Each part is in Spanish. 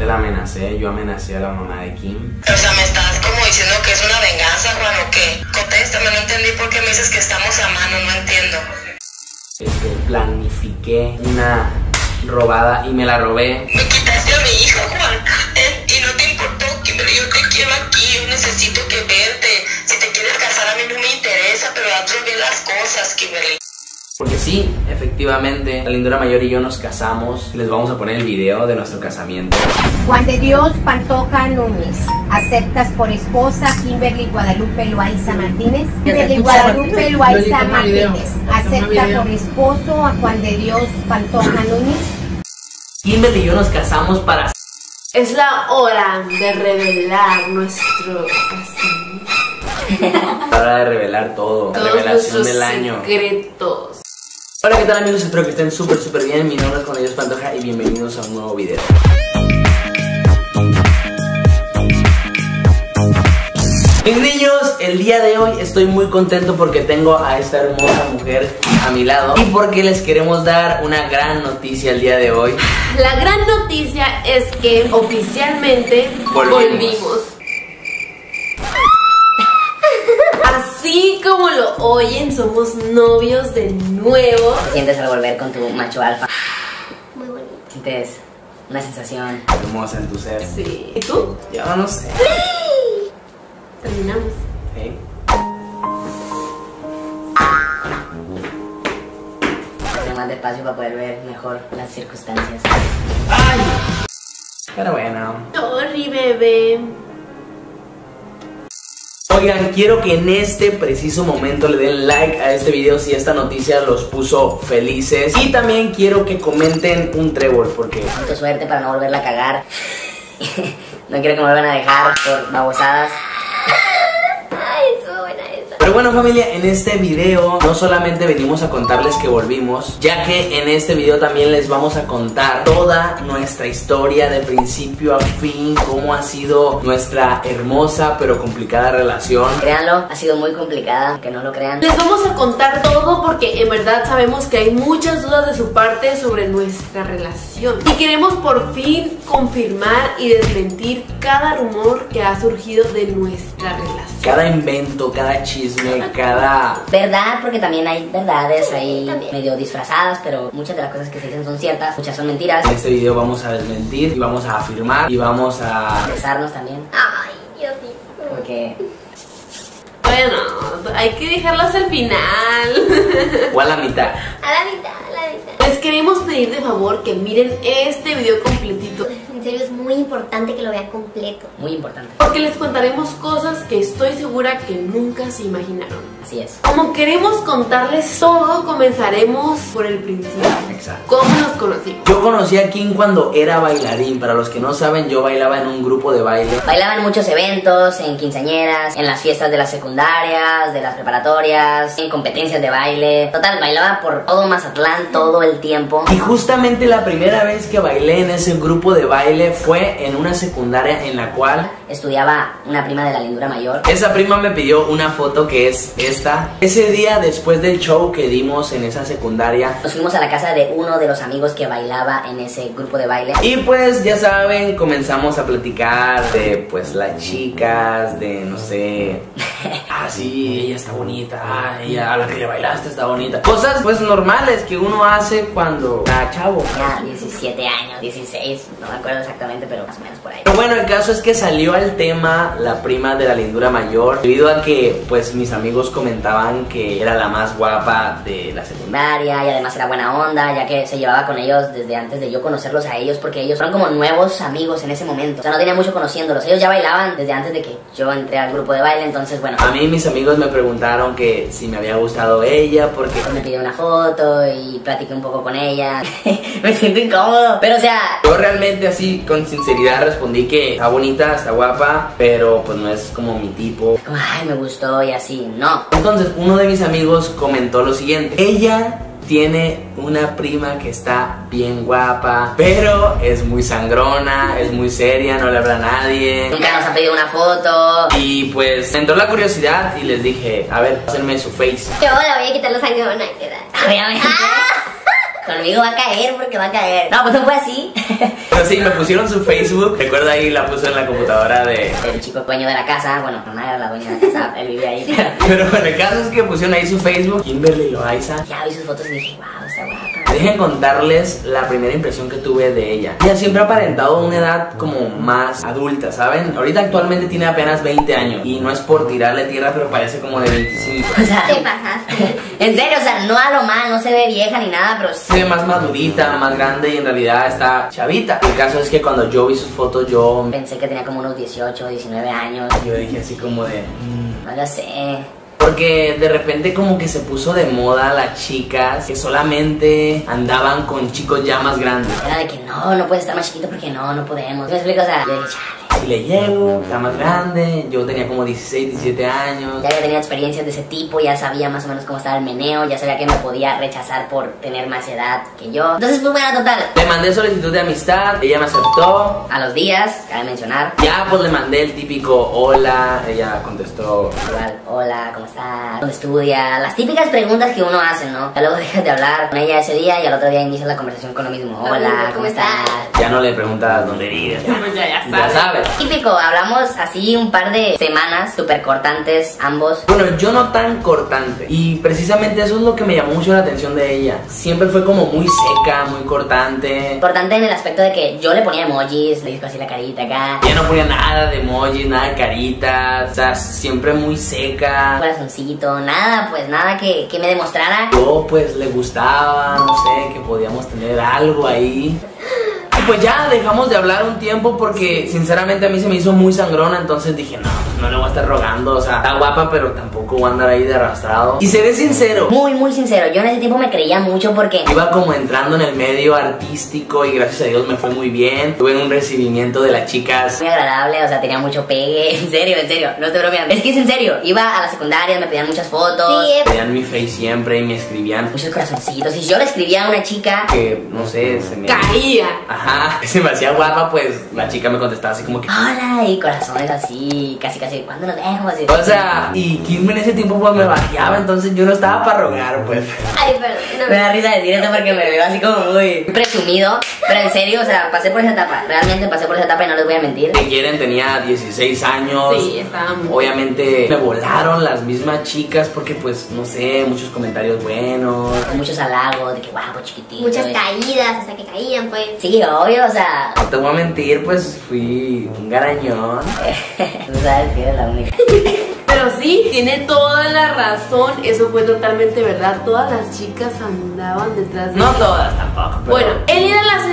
realmente la amenacé. Yo amenacé a la mamá de Kim. O sea, me estás como diciendo que es una venganza, Juan, ¿o qué? Contéstame, no entendí por qué me dices que estamos a mano, no entiendo. Planifiqué una robada y me la robé. Me quitaste a mi hijo, Juan, y no te importó, Kimberly. Yo te quiero aquí, yo necesito que verte. Si te quieres casar a mí no me interesa, pero haz bien las cosas, Kimberly. Porque sí, efectivamente, la lindura mayor y yo nos casamos. Les vamos a poner el video de nuestro casamiento. Juan de Dios Pantoja Núñez, ¿aceptas por esposa a Kimberly Guadalupe Loaiza Martínez? Kimberly Guadalupe Loaiza Martínez, ¿acepta por esposo a Juan de Dios Pantoja Núñez? Kimberly y yo nos casamos para... Es la hora de revelar nuestro casamiento. Hora de revelar todo. Todos Revelación del año. Secretos. Hola, ¿qué tal, amigos? Espero que estén súper bien. Mi nombre es Juan de Dios Pantoja y bienvenidos a un nuevo video. Mis niños, el día de hoy estoy muy contento porque tengo a esta hermosa mujer a mi lado y porque les queremos dar una gran noticia el día de hoy. La gran noticia es que oficialmente volvimos. Así como lo oyen, somos novios de nuevo. ¿Qué sientes al volver con tu macho alfa? Muy bonito. ¿Sientes una sensación Hermosa en tu ser. Sí. ¿Y tú? Yo no sé. Terminamos. ¿Sí? Hacer más despacio para poder ver mejor las circunstancias. ¡Ay! Pero bueno. Sorry, bebé. Oigan, quiero que en este preciso momento le den like a este video si esta noticia los puso felices. Y también quiero que comenten un trébol porque... Mucha suerte para no volverla a cagar. No quiero que me vuelvan a dejar por babosadas. Ay, estuvo buena esa. Pero bueno, familia, en este video no solamente venimos a contarles que volvimos, ya que en este video también les vamos a contar toda nuestra historia de principio a fin, cómo ha sido nuestra hermosa pero complicada relación. Créanlo, ha sido muy complicada, aunque no lo crean. Les vamos a contar todo porque en verdad sabemos que hay muchas dudas de su parte sobre nuestra relación. Y queremos por fin confirmar y desmentir cada rumor que ha surgido de nuestra relación. Cada invento, cada chisme, cada... Verdad, porque también hay verdades ahí medio disfrazadas, pero muchas de las cosas que se dicen son ciertas, muchas son mentiras. En este video vamos a desmentir y vamos a afirmar y vamos a... Besarnos también, Ay, Dios mío. porque... Bueno, hay que dejarlas al final. o a la mitad. A la mitad, a la mitad. Les queremos pedir de favor que miren este video completito. En serio, es muy importante que lo vean completo. muy importante. Porque les contaremos cosas que estoy segura que nunca se imaginaron. Así es. Como queremos contarles todo, comenzaremos por el principio. Exacto. ¿Cómo nos conocimos? Yo conocí a Kim cuando era bailarín. Para los que no saben, yo bailaba en un grupo de baile. Bailaba en muchos eventos, en quinceañeras, en las fiestas de las secundarias, de las preparatorias, en competencias de baile. Total, bailaba por todo Mazatlán todo el tiempo. Y justamente la primera vez que bailé en ese grupo de baile fue en una secundaria en la cual Estudiaba una prima de la lindura mayor. esa prima me pidió una foto que es esta. Ese día, después del show que dimos en esa secundaria, Nos fuimos a la casa de uno de los amigos que bailaba en ese grupo de baile. y pues ya saben, comenzamos a platicar de pues las chicas, de no sé, ah sí, ella está bonita, ah, ella a la que le bailaste está bonita. Cosas pues normales que uno hace cuando está chavo. Ya 17 años, 16, no me acuerdo exactamente, pero más o menos por ahí. Pero bueno, el caso es que salió al tema la prima de la lindura mayor, debido a que pues mis amigos comentaban que era la más guapa de la secundaria. Y además era buena onda, ya que se llevaba con ellos desde antes de yo conocerlos a ellos, porque ellos fueron como nuevos amigos en ese momento. O sea, no tenía mucho conociéndolos. Ellos ya bailaban desde antes de que yo entré al grupo de baile, entonces bueno. A mí mis amigos me preguntaron que si me había gustado ella, porque Me pidió una foto y platiqué un poco con ella. Me siento incómodo, pero o sea... yo realmente así con sinceridad respondí que está bonita, está guapa, pero pues no es como mi tipo. Como, ay, me gustó y así, no. Entonces uno de mis amigos comentó lo siguiente: ella tiene una prima que está bien guapa, pero es muy sangrona, es muy seria, no le habla a nadie. Nunca nos ha pedido una foto. Y pues me entró la curiosidad y les dije, a ver, pásenme su face. Yo la voy a quitar la sangrona, ¿qué tal? Obviamente. Conmigo va a caer porque va a caer. No, pues no fue así. Pero sí, me pusieron su Facebook. Recuerda ahí, la puso en la computadora de... El chico dueño de la casa, bueno, no era la dueña de la casa, él vivía ahí. Pero bueno, el caso es que pusieron ahí su Facebook, Kimberly Loaiza. Ya vi sus fotos y dije, wow, está guapa. Dejen contarles la primera impresión que tuve de ella. Ella siempre ha aparentado una edad como más adulta, ¿saben? Ahorita actualmente tiene apenas 20 años. Y no es por tirarle tierra, pero parece como de 25. O sea, Te pasaste. en serio, o sea, no a lo mal, no se ve vieja ni nada, pero Se ve más madurita, más grande y en realidad está chavita. El caso es que cuando yo vi sus fotos, yo pensé que tenía como unos 18, 19 años. dije así como de... No lo sé. Porque de repente como que se puso de moda las chicas que solamente andaban con chicos ya más grandes. Era de que no puedes estar más chiquito porque no podemos. ¿Me explico? O sea, yo dije, chale. Si le llego, está más grande, yo tenía como 16, 17 años. Ya había tenido experiencias de ese tipo, ya sabía más o menos cómo estaba el meneo, ya sabía que me podía rechazar por tener más edad que yo. Entonces, pues bueno, total. Le mandé solicitud de amistad, ella me aceptó. A los días, cabe mencionar. Ya pues le mandé el típico hola, ella contestó. Igual, hola, ¿cómo estás? ¿Dónde estudia? Las típicas preguntas que uno hace, ¿no? Ya luego dejas de hablar con ella ese día y al otro día inicias la conversación con lo mismo. Hola, ¿cómo estás? Ya no le preguntas dónde vives. Pues ya Ya sabes. Típico, hablamos así un par de semanas, súper cortantes ambos. Bueno, yo no tan cortante. Y precisamente eso es lo que me llamó mucho la atención de ella. Siempre fue como muy seca, muy cortante. Cortante en el aspecto de que yo le ponía emojis, le disco así la carita acá. Ella no ponía nada de emojis, nada de caritas. O sea, siempre muy seca. Corazoncito, nada, pues nada que me demostrara. Yo pues le gustaba, no sé, que podíamos tener algo ahí. Y pues ya dejamos de hablar un tiempo porque sinceramente a mí se me hizo muy sangrona. Entonces dije, no le voy a estar rogando. O sea, está guapa pero tampoco voy a andar ahí de arrastrado. Y seré sincero, Muy sincero, yo en ese tiempo me creía mucho porque iba como entrando en el medio artístico y gracias a Dios me fue muy bien. Tuve un recibimiento de las chicas. muy agradable, o sea, tenía mucho pegue. En serio, no estoy bromeando. Es que es en serio, iba a la secundaria, me pedían muchas fotos. Sí, Veían mi face siempre y me escribían Muchos corazoncitos. Y si yo le escribía a una chica, que, no sé, se me... Caía. Ajá, se me hacía guapa, pues la chica me contestaba así como que... hola, y corazones así, casi, ¿cuándo nos vemos? Así. O sea, y Kim en ese tiempo pues me bajeaba, entonces yo no estaba para rogar, pues. Ay, perdón. Me da risa decir esto porque me veo así como muy presumido. Pero en serio, o sea, pasé por esa etapa. Realmente pasé por esa etapa y no les voy a mentir. Si quieren, tenía 16 años. Sí, estaba muy... Obviamente me volaron las mismas chicas porque pues, no sé, muchos comentarios buenos. Muchos halagos de que guapo, chiquitito. Muchas caídas, hasta que caían, pues. Sí, obvio, o sea. No te voy a mentir, pues fui un garañón. Tú sabes que eres la única. Pero sí, tiene toda la razón. Eso fue totalmente verdad. Todas las chicas andaban detrás de No él. todas tampoco, pero... Bueno, él era la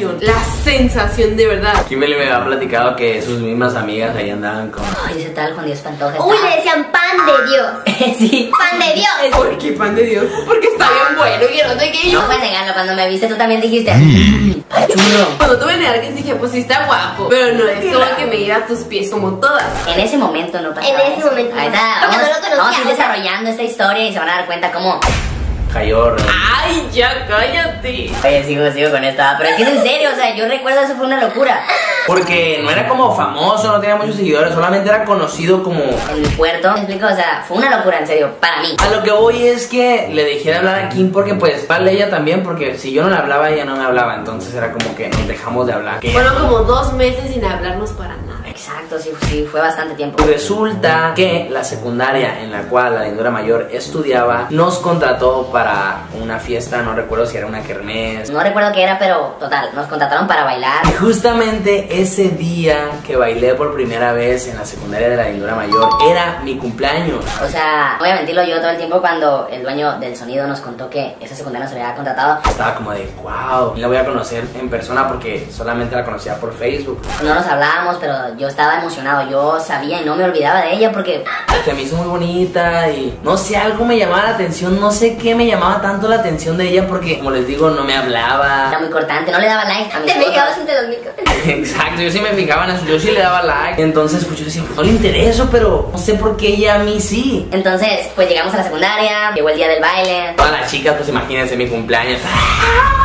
sensación de verdad. Kimberly me había platicado que sus mismas amigas ahí andaban con... Ay, ese tal Juan Dios Pantoja. Uy, le decían pan de Dios. Sí. Pan de Dios. ¿Por qué, pan de Dios? Porque está bien bueno y que no sé qué. No puedes negarlo, cuando me viste tú también dijiste churro. Cuando tuve que negar que dije, pues sí está guapo. Pero no es todo que me iba a tus pies como todas. En ese momento no pasaba En ese eso. momento no. Ahí está, Porque vamos, no lo conocía, vamos a ir o sea. desarrollando esta historia y se van a dar cuenta cómo. Jayor. Ay, ya cállate. Oye, sigo con esta. Pero es que es en serio, o sea, yo recuerdo eso fue una locura. Porque no era como famoso, no tenía muchos seguidores, solamente era conocido como... En mi puerto, ¿me explico? O sea, fue una locura, en serio, para mí. A lo que voy es que le dejé de hablar a Kim porque pues vale ella también, porque si yo no le hablaba, ella no me hablaba, entonces era como que nos dejamos de hablar. Fueron como 2 meses sin hablarnos para nada. Exacto, sí, fue bastante tiempo. Y resulta que la secundaria en la cual la Lindura Mayor estudiaba nos contrató para una fiesta, no recuerdo si era una kermés. No recuerdo qué era, pero total, nos contrataron para bailar. Y justamente ese día que bailé por primera vez en la secundaria de la Lindura Mayor era mi cumpleaños. O sea, no voy a mentirlo yo todo el tiempo cuando el dueño del sonido nos contó que esa secundaria nos había contratado. Estaba como de wow, la voy a conocer en persona porque solamente la conocía por Facebook. No nos hablábamos, pero yo estaba emocionado, yo sabía y no me olvidaba de ella porque... Se me hizo muy bonita y no sé, algo me llamaba la atención, no sé qué me llamaba tanto la atención de ella porque, como les digo, no me hablaba. Era muy cortante, no le daba like a mis Te fotos. fijabas entre los micros. Exacto, yo sí me fijaba en eso, yo sí le daba like. Entonces, pues yo decía, no le intereso, pero no sé por qué ella a mí sí. Entonces, pues llegamos a la secundaria, llegó el día del baile. Todas las chicas, pues imagínense mi cumpleaños.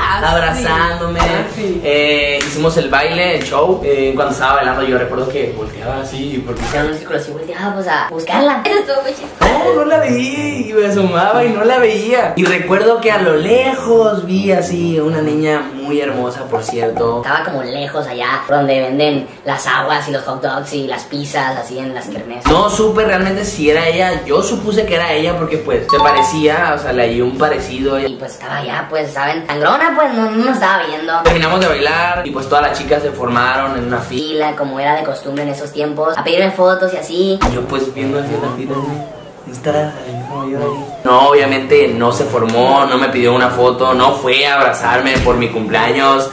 abrazándome. Hicimos el baile, el show. Cuando estaba bailando yo recuerdo que volteaba así, porque en un círculo así volteábamos a buscarla. Eso estuvo muy chistoso. no la veía y me asomaba y no la veía. Y recuerdo que a lo lejos vi así una niña muy hermosa, por cierto. Estaba como lejos allá, donde venden las aguas y los hot dogs y las pizzas, así en las kermés. No supe realmente si era ella. Yo supuse que era ella porque pues se parecía, o sea, le di un parecido. Y pues estaba allá, pues, ¿saben? Sangrona, pues, no nos estaba viendo. Terminamos de bailar y pues todas las chicas se formaron en una fila, como era de costumbre en esos tiempos, a pedirme fotos y así. y yo pues viendo así la fila, estará como yo ahí. No, obviamente no se formó, no me pidió una foto, no fue a abrazarme por mi cumpleaños.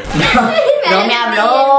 No me habló.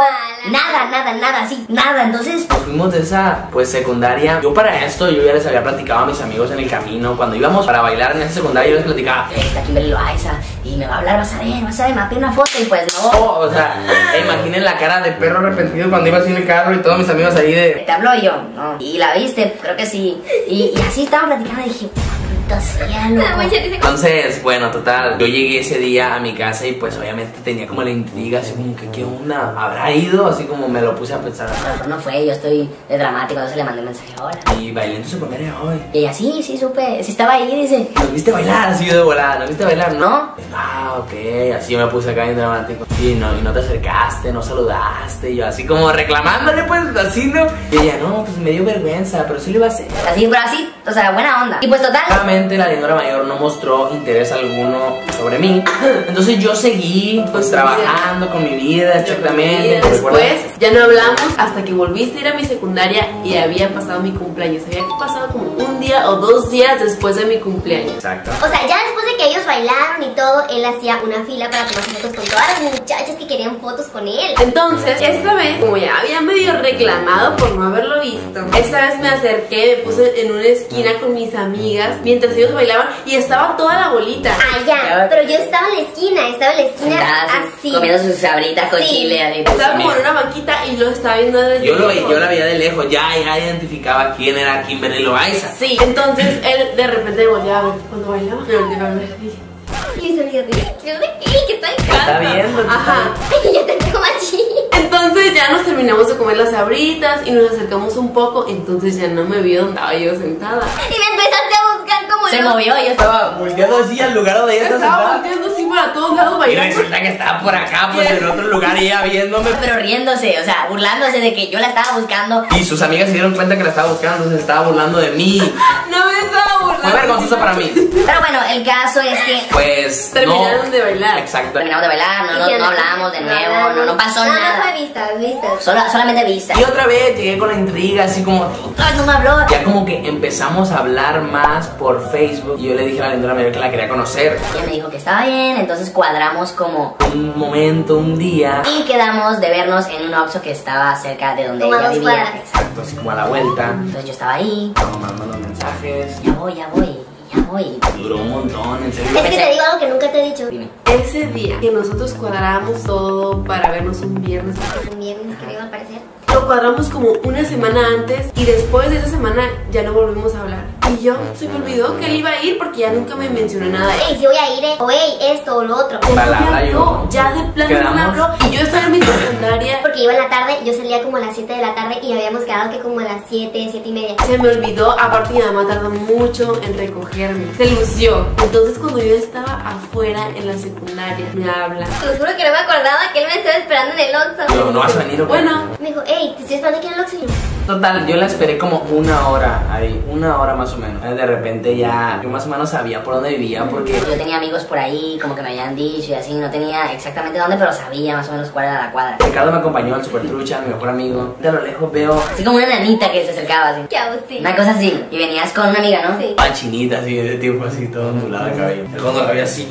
Nada, así, nada. Entonces Nos fuimos de esa pues secundaria. Yo para esto yo ya les había platicado a mis amigos en el camino. Cuando íbamos para bailar en esa secundaria yo les platicaba, está Kimberly Loaiza y me va a hablar, vas a ver, me va a pedir una foto. Y pues no. o sea, imaginen la cara de perro arrepentido cuando iba así en el carro y todos mis amigos ahí de... ¿Te habló? Y yo, no. Y la viste, creo que sí. Y así estaba platicando y dije, puta cielo. Entonces, bueno, total, yo llegué ese día a mi casa y pues obviamente tenía como la intriga, así como que qué onda, ¿habrá ido? Así como me lo puse a pensar. Pero no fue, yo estoy de dramático, entonces le mandé un mensaje, hola. Y bailé en tu secundaria hoy. Y ella, sí, supe, sí estaba ahí, dice. ¿Nos viste bailar? Así yo de volada, ¿nos viste bailar? ¿No? Ah, ok, así yo me puse acá bien dramático. Y no te acercaste, no saludaste. Y yo así como reclamándole, pues así, ¿no? Y ella, no, pues me dio vergüenza, pero sí lo iba a hacer. Así, pero así, o sea, buena onda. Y pues total. Claramente la señora mayor no mostró interés alguno sobre mí. Entonces yo seguí pues trabajando con mi vida, exactamente. Después ya no hablamos hasta que volviste a ir a mi secundaria y había pasado mi cumpleaños. Había pasado como un día o 2 días después de mi cumpleaños. Exacto. O sea, ya después de que ellos bailaron y todo, él hacía una fila para tomar fotos con todas las muchachas que querían fotos con él. Entonces, esta vez, como ya había medio reclamado por no haberlo visto, esta vez me acerqué, me puse en una esquina con mis amigas mientras ellos bailaban y estaba toda la bolita. Ah, ya, pero yo estaba en la esquina, así. Comiendo sus sabritas con Sí. chile. Así. Estaba como en una banquita y lo estaba viendo desde Yo lejos. la veía de lejos, ya identificaba quién era Kimberly Loaiza. Sí, entonces él de repente me volteaba a ver cuando bailaba. Me volteaba a ver y dije, Y mis amigas dije, yo no sé qué, que está en Está viendo. ajá. Y yo te tengo machín. Entonces ya nos terminamos de comer las sabritas y nos acercamos un poco. Entonces ya no me vio donde estaba yo sentada. Y me empezaste a buscar como Se loca. movió y yo Estaba volteando así al lugar donde ella está Estaba sentada. volteando así para todos lados Y bailando. resulta que estaba por acá, pues en otro lugar, y ella viéndome. pero riéndose, o sea, burlándose de que yo la estaba buscando. Y sus amigas se dieron cuenta que la estaba buscando, entonces estaba burlando de mí. No me estaba burlando. Fue vergonzoso para mí. Pero bueno, el caso es que Pues Terminaron de bailar. Exacto. terminamos de bailar, no hablamos de nuevo, no pasó Nada nada. fue vistas. Solamente vista. Y otra vez llegué con la intriga, así como Ay, no me habló. ya como que empezamos a hablar más por Facebook. Y yo le dije a la señora mayor que la quería conocer. Ella me dijo que estaba bien, entonces cuadramos como Un momento, un día. y quedamos de vernos en un Oxxo que estaba cerca de donde Como a ella 2 vivía. cuadras. Exacto, así como a la vuelta. Entonces yo estaba ahí, Estamos mandando los mensajes. ya voy. Duró un montón, en serio. Es que te digo algo que nunca te he dicho. Dime. Ese día que nosotros cuadrábamos todo para vernos un viernes, Un viernes que me iba a aparecer. lo cuadramos como una semana antes y después de esa semana ya no volvimos a hablar. Y yo se me olvidó que él iba a ir porque ya nunca me mencionó nada. Ey, si voy a ir, o ey, esto o lo otro. Ya no me Palabra habló, yo. ya de plano no me Quedamos. habló. Y yo estaba en mi secundaria. Porque iba en la tarde, yo salía como a las 7 de la tarde y habíamos quedado que como a las 7, 7 y media. Se me olvidó, aparte mi mamá tardó mucho en recogerme. Se lució. Entonces cuando yo estaba afuera en la secundaria, me habla. Te lo juro que no me acordaba que él me estaba esperando en el Oxxo. No vas a venir, ¿o qué? Bueno, Me dijo, ey, te estoy esperando aquí en el Oxxo. Y yo, Total, yo la esperé como 1 hora ahí, 1 hora más o menos. De repente ya, yo más o menos sabía por dónde vivía porque Yo tenía amigos por ahí, como que me habían dicho y así, no tenía exactamente dónde, pero sabía más o menos cuál era la cuadra. Ricardo me acompañó al Super Trucha, mi mejor amigo. De a lo lejos veo Así como una nanita que se acercaba así. qué agustín. Una cosa así. Y venías con una amiga, ¿no? Sí. a chinita así de tiempo, así todo ondulado el cabello. Cuando la vi así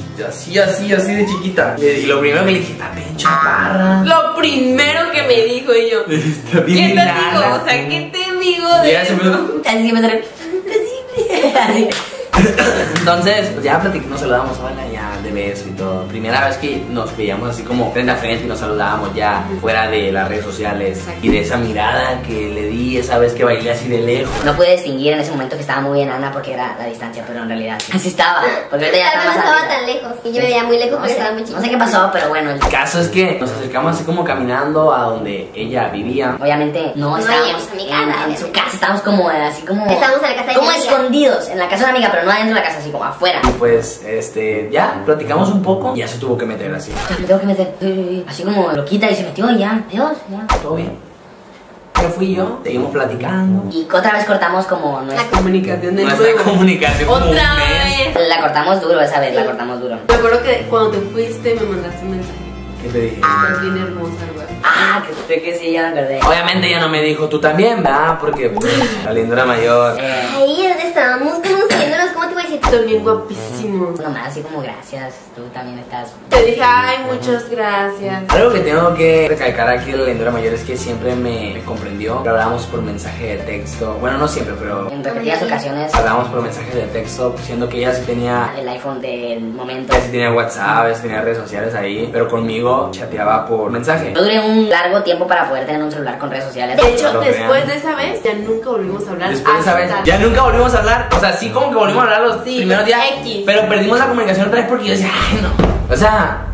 de chiquita. Y lo primero que le dije, está bien chaparra. lo primero que me dijo y yo, Está ¿qué te bien digo? enana. O sea, ¿qué te digo Y de ella se eso? me- Así me sale. Así. Entonces, pues ya platicamos, nos saludamos, hola, ya de beso y todo. Primera vez que nos veíamos así como frente a frente y nos saludábamos ya fuera de las redes sociales. Y de esa mirada que le di esa vez que bailé así de lejos. No pude distinguir en ese momento que estaba muy enana porque era la distancia, pero en realidad así estaba. Porque ahorita ya Tal está vez más no estaba arriba. tan lejos y yo me veía muy lejos porque estaba muy No chiquita. sé qué pasó, pero bueno, El caso es que nos acercamos así como caminando a donde ella vivía. obviamente no No estábamos íbamos a mi casa, en su casa, estábamos como así como... Estábamos en la casa de como mi amiga. escondidos en la casa de una amiga, pero no adentro de la casa, así como afuera. Y pues, ya, platicamos un poco y ya se tuvo que meter así. Ya, me tengo que meter, así como loquita, y se metió y ya, adiós, ya. Todo bien. Ya fui yo, seguimos platicando. Y otra vez cortamos como nuestra... Comunicación de Nuestra nuevo. comunicación como un Otra mes. vez. La cortamos duro esa vez, la cortamos duro. Me acuerdo que cuando te fuiste me mandaste un mensaje. ¿Qué te dije? Estás bien hermosa, güey. Ah, que sí, ya me acordé. Obviamente ella no me dijo, tú también, ¿verdad? Porque pues, la lindura mayor. Ahí donde estábamos conociéndonos, ¿cómo te voy a decir? Estás bien guapísimo. Nomás así como gracias, tú también estás... Te dije, ay, muchas gracias. Algo que tengo que recalcar aquí de la lindura mayor es que siempre me comprendió. Hablábamos por mensaje de texto. Bueno, no siempre, pero En repetidas ocasiones, hablábamos por mensaje de texto, siendo que ella sí tenía... el iPhone del momento. Ella sí tenía WhatsApp, ella sí tenía redes sociales ahí, pero conmigo chateaba por mensaje. Yo duré un largo tiempo para poder tener un celular con redes sociales. De hecho, No lo después crean. de esa vez, ya nunca volvimos a hablar. Después de esa vez, hasta- ya nunca volvimos a hablar. O sea, sí como que volvimos a hablar los Sí, primeros días, X. pero perdimos la comunicación otra vez porque yo decía, ay, no. O sea,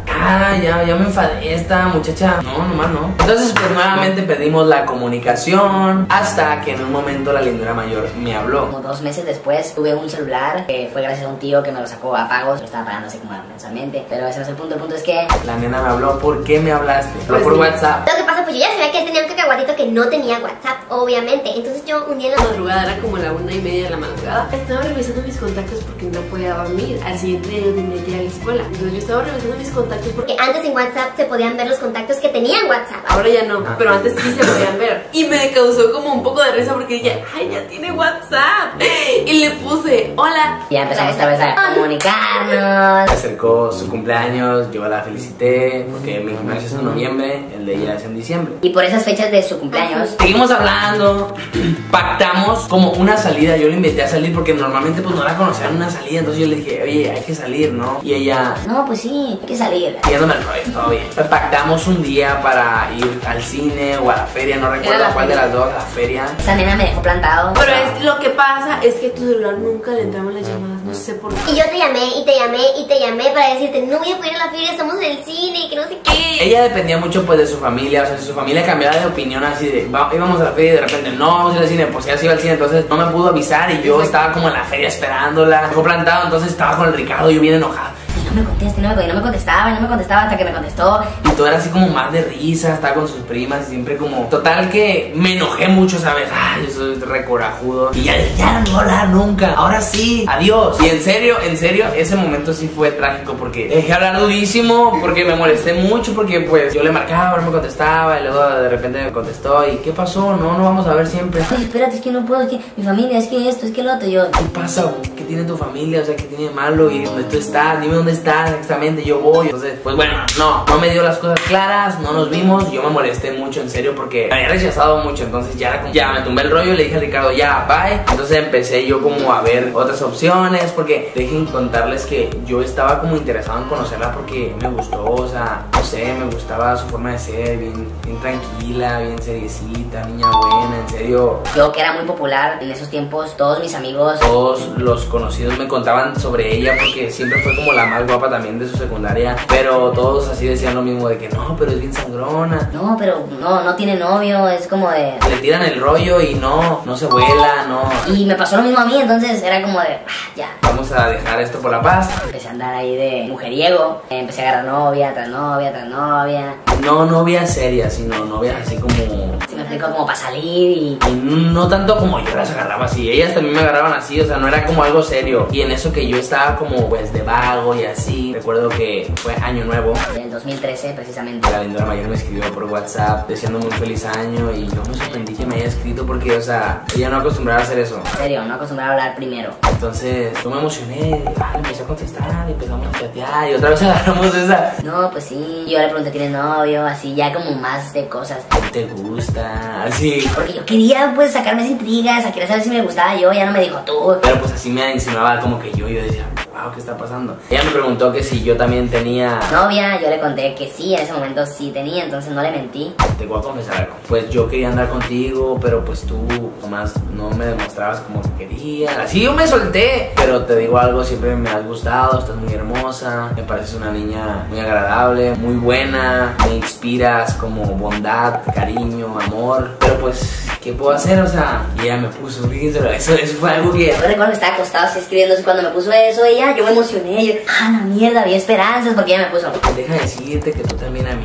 ya me enfadé esta muchacha. No, nomás no. Entonces, pues nuevamente perdimos la comunicación hasta que en un momento la lindura mayor me habló. Como 2 meses después tuve un celular que fue gracias a un tío que me lo sacó a pagos. Lo estaba pagando así como mensualmente. Pero ese no es el punto. El punto es que La nena me habló, ¿por qué me hablaste? Habló Pues por mira. WhatsApp. Lo que pasa, pues yo ya sabía que él tenía un cacahuatito que no tenía WhatsApp, obviamente. Entonces yo un día en La la madrugada era como la 1:30 de la madrugada. Estaba revisando mis contactos porque no podía dormir. Al siguiente día yo tenía que ir a la escuela. Entonces yo estaba revisando mis contactos porque porque antes en WhatsApp se podían ver los contactos que tenían WhatsApp. ahora ya no, pero antes sí se podían ver. Y me causó como un poco de risa porque dije, ay, ya tiene WhatsApp. Y le puse, hola. ya empezamos otra vez a comunicarnos. Se acercó su cumpleaños, yo la felicité, porque mi cumpleaños es en noviembre, el de ella es en diciembre. Y por esas fechas de su cumpleaños, Seguimos hablando, pactamos como una salida, yo le invité a salir porque normalmente pues no la conocía en una salida, entonces yo le dije, oye, hay que salir, ¿no? Y ella, no, pues sí, hay que salir. siguiéndome el rollo, todo bien. Pactamos un día para ir al cine o a la feria, no recuerdo Era la cuál de feria. las dos, la feria. Esa nena me dejó plantado. Pero es, lo que pasa es que a tu celular nunca le entraban las llamadas, no sé por qué. Y yo te llamé y te llamé y te llamé para decirte, no voy a poder ir a la feria, estamos en el cine y que no sé qué. Ella dependía mucho pues de su familia, o sea, si su familia cambiaba de opinión así de, íbamos a la feria y de repente, no, vamos a ir al cine, pues ella se iba al cine, entonces no me pudo avisar y yo estaba como en la feria esperándola, me dejó plantado, entonces estaba con el Ricardo, yo bien enojado. Y no me contesta, y no me contestaba hasta que me contestó. Y todo era así como más de risa, estaba con sus primas y siempre como... Total que me enojé mucho, ¿sabes? Ay, yo soy re corajudo. Y ya no voy a hablar nunca. Ahora sí, adiós. Y en serio, ese momento sí fue trágico porque dejé hablar durísimo, porque me molesté mucho, porque pues yo le marcaba, no me contestaba y luego de repente me contestó. ¿Y qué pasó? No vamos a ver siempre. Ay, espérate, es que no puedo, es que mi familia, es que esto, es que lo otro. Yo, ¿Qué pasa? Güey? ¿Qué tiene tu familia? O sea, ¿qué tiene de malo? ¿Y dónde tú estás? Dime dónde estás exactamente, yo voy. Entonces, pues bueno, no me dio las cosas claras, no nos vimos. Yo me molesté mucho, en serio, porque me había rechazado mucho. Entonces ya era como, ya me tumbé el rollo, le dije a Ricardo, ya, bye. Entonces empecé yo como a ver otras opciones, porque dejen contarles que yo estaba como interesado en conocerla porque me gustó, o sea, no sé, me gustaba su forma de ser, bien tranquila, bien seriecita, niña buena, en serio. yo que era muy popular en esos tiempos, todos mis amigos, Todos los conocidos me contaban sobre ella porque siempre fue como la más guapa también de su secundaria, pero todos así decían lo mismo de que no, pero es bien sangrona. no, pero no tiene novio, es como de... Le tiran el rollo y no se vuela, no. Y me pasó lo mismo a mí, entonces era como de, ya. Vamos a dejar esto por la paz. Empecé a andar ahí de mujeriego, empecé a agarrar novia tras novia tras novia. No novias serias, sino novias así como... Se me explicó como para salir y... Y no tanto como yo las agarraba así, ellas también me agarraban así, o sea, no era como algo serio. Y en eso que yo estaba como pues de vago y así, recuerdo que fue año nuevo. En el 2013 precisamente. La lindura mayor me escribió por WhatsApp deseándome un feliz año y yo me sorprendí que me haya escrito porque, o sea, ella no acostumbraba a hacer eso. En serio, no acostumbraba a hablar primero. Entonces yo me emocioné, le empecé a contestar y empezamos a chatear y otra vez agarramos esa. No, pues sí. Yo le pregunté, ¿tienes novio? Así, ya como más de cosas. ¿Te gusta? Así. Porque yo quería pues sacarme esa intriga, quería saber si me gustaba yo, ya no me dijo tú. Pero pues así me insinuaba como que yo decía, wow, ¿qué está pasando? Ella me preguntó que si yo también tenía novia. Yo le conté que sí, en ese momento sí tenía, entonces no le mentí. Te voy a confesar algo. Pues yo quería andar contigo, pero pues tú nomás no me demostrabas como que querías. Así yo me solté. Pero te digo algo, siempre me has gustado, estás muy hermosa, me pareces una niña muy agradable, muy buena, me inspiras como bondad, cariño, amor. Pero pues, ¿qué puedo hacer? O sea, y ella me puso, fíjense, eso fue algo que... Yo recuerdo que estaba acostado así escribiendo, cuando me puso eso ella, yo me emocioné, yo, la mierda, había esperanzas porque ella me puso. Deja de decirte que tú también a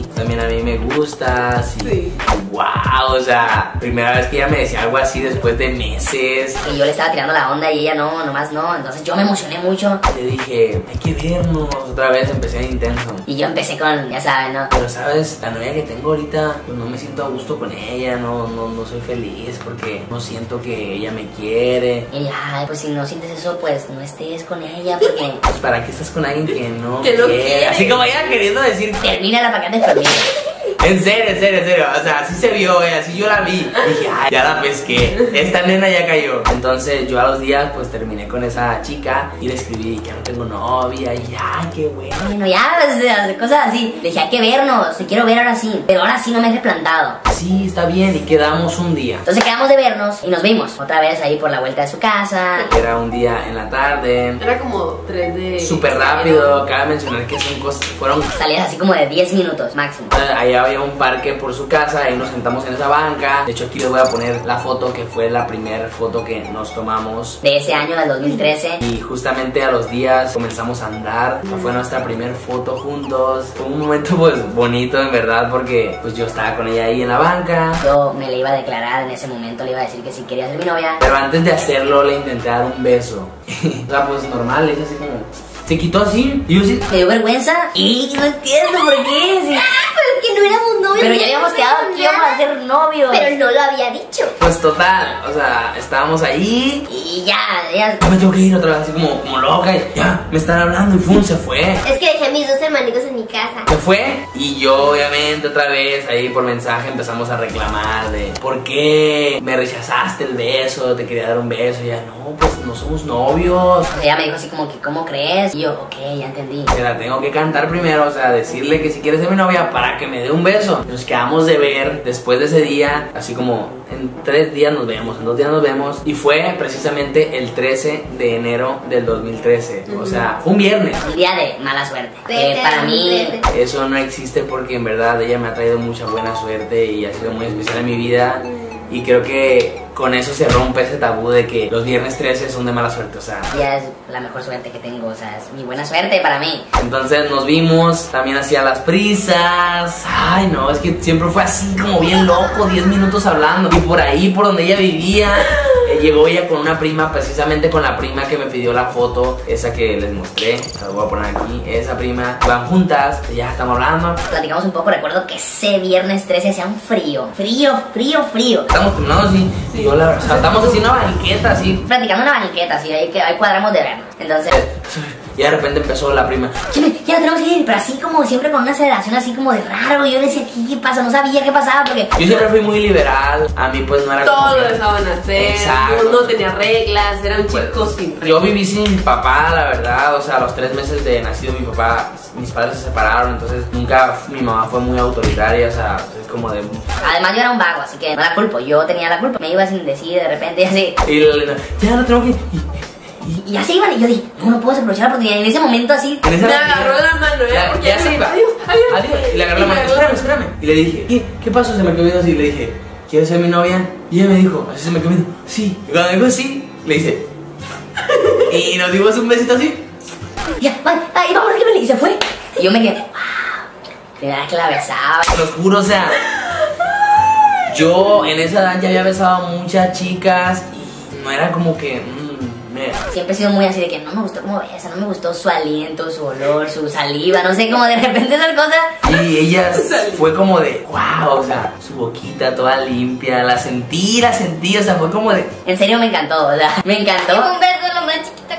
mí me gustas y sí. Wow, o sea, primera vez que ella me decía algo así después de meses. Y yo le estaba tirando la onda y ella no, nomás no, entonces yo me emocioné mucho. Le dije, hay que vernos, otra vez empecé de intenso. Y yo empecé con, ya saben, ¿no? Pero sabes, la novia que tengo ahorita, pues no me siento a gusto con ella, no soy feliz porque no siento que ella me quiere. Y ella, ay, pues si no sientes eso, pues no estés con ella porque... Pues para qué estás con alguien que no que no quiere. quiere. Así como ella queriendo decir, Termina para que te termine. en serio, o sea, así se vio, así yo la vi. Dije, ay, ya la pesqué, esta nena ya cayó. Entonces yo a los días pues terminé con esa chica y le escribí que no tengo novia y ay, qué bueno. Bueno, ya, pues, cosas así. Le dije, hay que vernos, te quiero ver ahora sí. Pero ahora sí no me he replantado. Sí, está bien, y quedamos un día. Entonces quedamos de vernos y nos vimos otra vez ahí por la vuelta de su casa. Era un día en la tarde. Era como 3 de... Súper rápido, cabe mencionar que fueron... Salías así como de 10 minutos máximo. Allá había un parque por su casa, ahí nos sentamos en esa banca. De hecho aquí les voy a poner la foto que fue la primera foto que nos tomamos De ese año, del 2013. y justamente a los días comenzamos a andar. Fue nuestra primera foto juntos. Fue un momento pues bonito en verdad porque pues yo estaba con ella ahí en la banca. Yo me le iba a declarar en ese momento, le iba a decir que si quería ser mi novia. Pero antes de hacerlo le intenté dar un beso. O sea, pues normal, es así como... Se quitó así y yo sí... Me dio vergüenza y no entiendo por qué. Sí. Pero es que no éramos novios. Pero ya habíamos quedado que íbamos a ser novios. Pero no lo había dicho. Pues total, o sea, estábamos ahí. Y ya. Ya me tengo que ir otra vez así como loca y ya me están hablando y ¡fum! Se fue. Es que dejé a mis 2 hermanitos en mi casa. Se fue y yo obviamente otra vez ahí por mensaje empezamos a reclamar de ¿por qué me rechazaste el beso? Te quería dar un beso y ya no, pues no somos novios. Ella me dijo así como que, ¿cómo crees? Y yo, ok, ya entendí. Se la tengo que cantar primero, o sea, decirle que si quiere ser mi novia para que me dé un beso. Nos quedamos de ver después de ese día, así como en 3 días nos vemos, en 2 días nos vemos. Y fue precisamente el 13 de enero del 2013, o sea, fue un viernes. Un día de mala suerte. Trece, Para mí, 13. Eso no existe porque en verdad ella me ha traído mucha buena suerte y ha sido muy especial en mi vida. Y creo que con eso se rompe ese tabú de que los viernes 13 son de mala suerte, o sea. ya es la mejor suerte que tengo, o sea, es mi buena suerte para mí. Entonces nos vimos, también hacía las prisas. Ay no, es que siempre fue así como bien loco, 10 minutos hablando. Y por ahí, por donde ella vivía, llegó ella con una prima, precisamente con la prima que me pidió la foto, esa que les mostré, la voy a poner aquí, esa prima. Van juntas, ya estamos hablando. Platicamos un poco, recuerdo que ese viernes 13 hacía un frío. Frío. Estamos terminados así, Sí. yo la verdad, estamos así en una banqueta, así. Platicando una banqueta, así, ahí cuadramos de vernos. Entonces, Y de repente empezó la prima. "Chile, ya tenemos que ir", pero así como siempre con una aceleración así como de raro. Yo decía, ¿qué pasa? No sabía qué pasaba porque... Yo siempre fui muy liberal, a mí pues no era como Todo que- lo dejaban hacer, Exacto. no tenía reglas, era un chico sin reglas. Yo viví sin mi papá, la verdad, o sea, a los 3 meses de nacido mi papá, mis padres se separaron, entonces nunca mi mamá fue muy autoritaria, o sea, es como de... Además yo era un vago, así que no la culpo, yo tenía la culpa. Me iba sin decir de repente y así. Y ya no tengo que... Y así iban y yo dije, no puedo desaprovechar la oportunidad. Y en ese momento así, En esa Me agarró la mano, Ya, porque ya se iba. Adiós. Y le agarró la mano. Espérame. Y le dije, ¿qué pasó? Se me quedó viendo así. Le dije, ¿quieres ser mi novia? Y ella me dijo, así se me quedó viendo, sí. Y cuando me dijo sí, le hice. Y nos dimos un besito así. ya, ay, vamos a que y se fue. Y yo me quedé, wow, primera vez que la besaba. Te lo juro, o sea. Yo en esa edad ya había besado a muchas chicas y no era como que. Siempre he sido muy así de que no me gustó cómo besa, no me gustó su aliento, su olor, su saliva, no sé, como de repente esas cosas. Y ella fue como de, wow, o sea, su boquita toda limpia, la sentí, o sea, fue como de. En serio me encantó, o sea, me encantó. Un beso lo más chiquito que...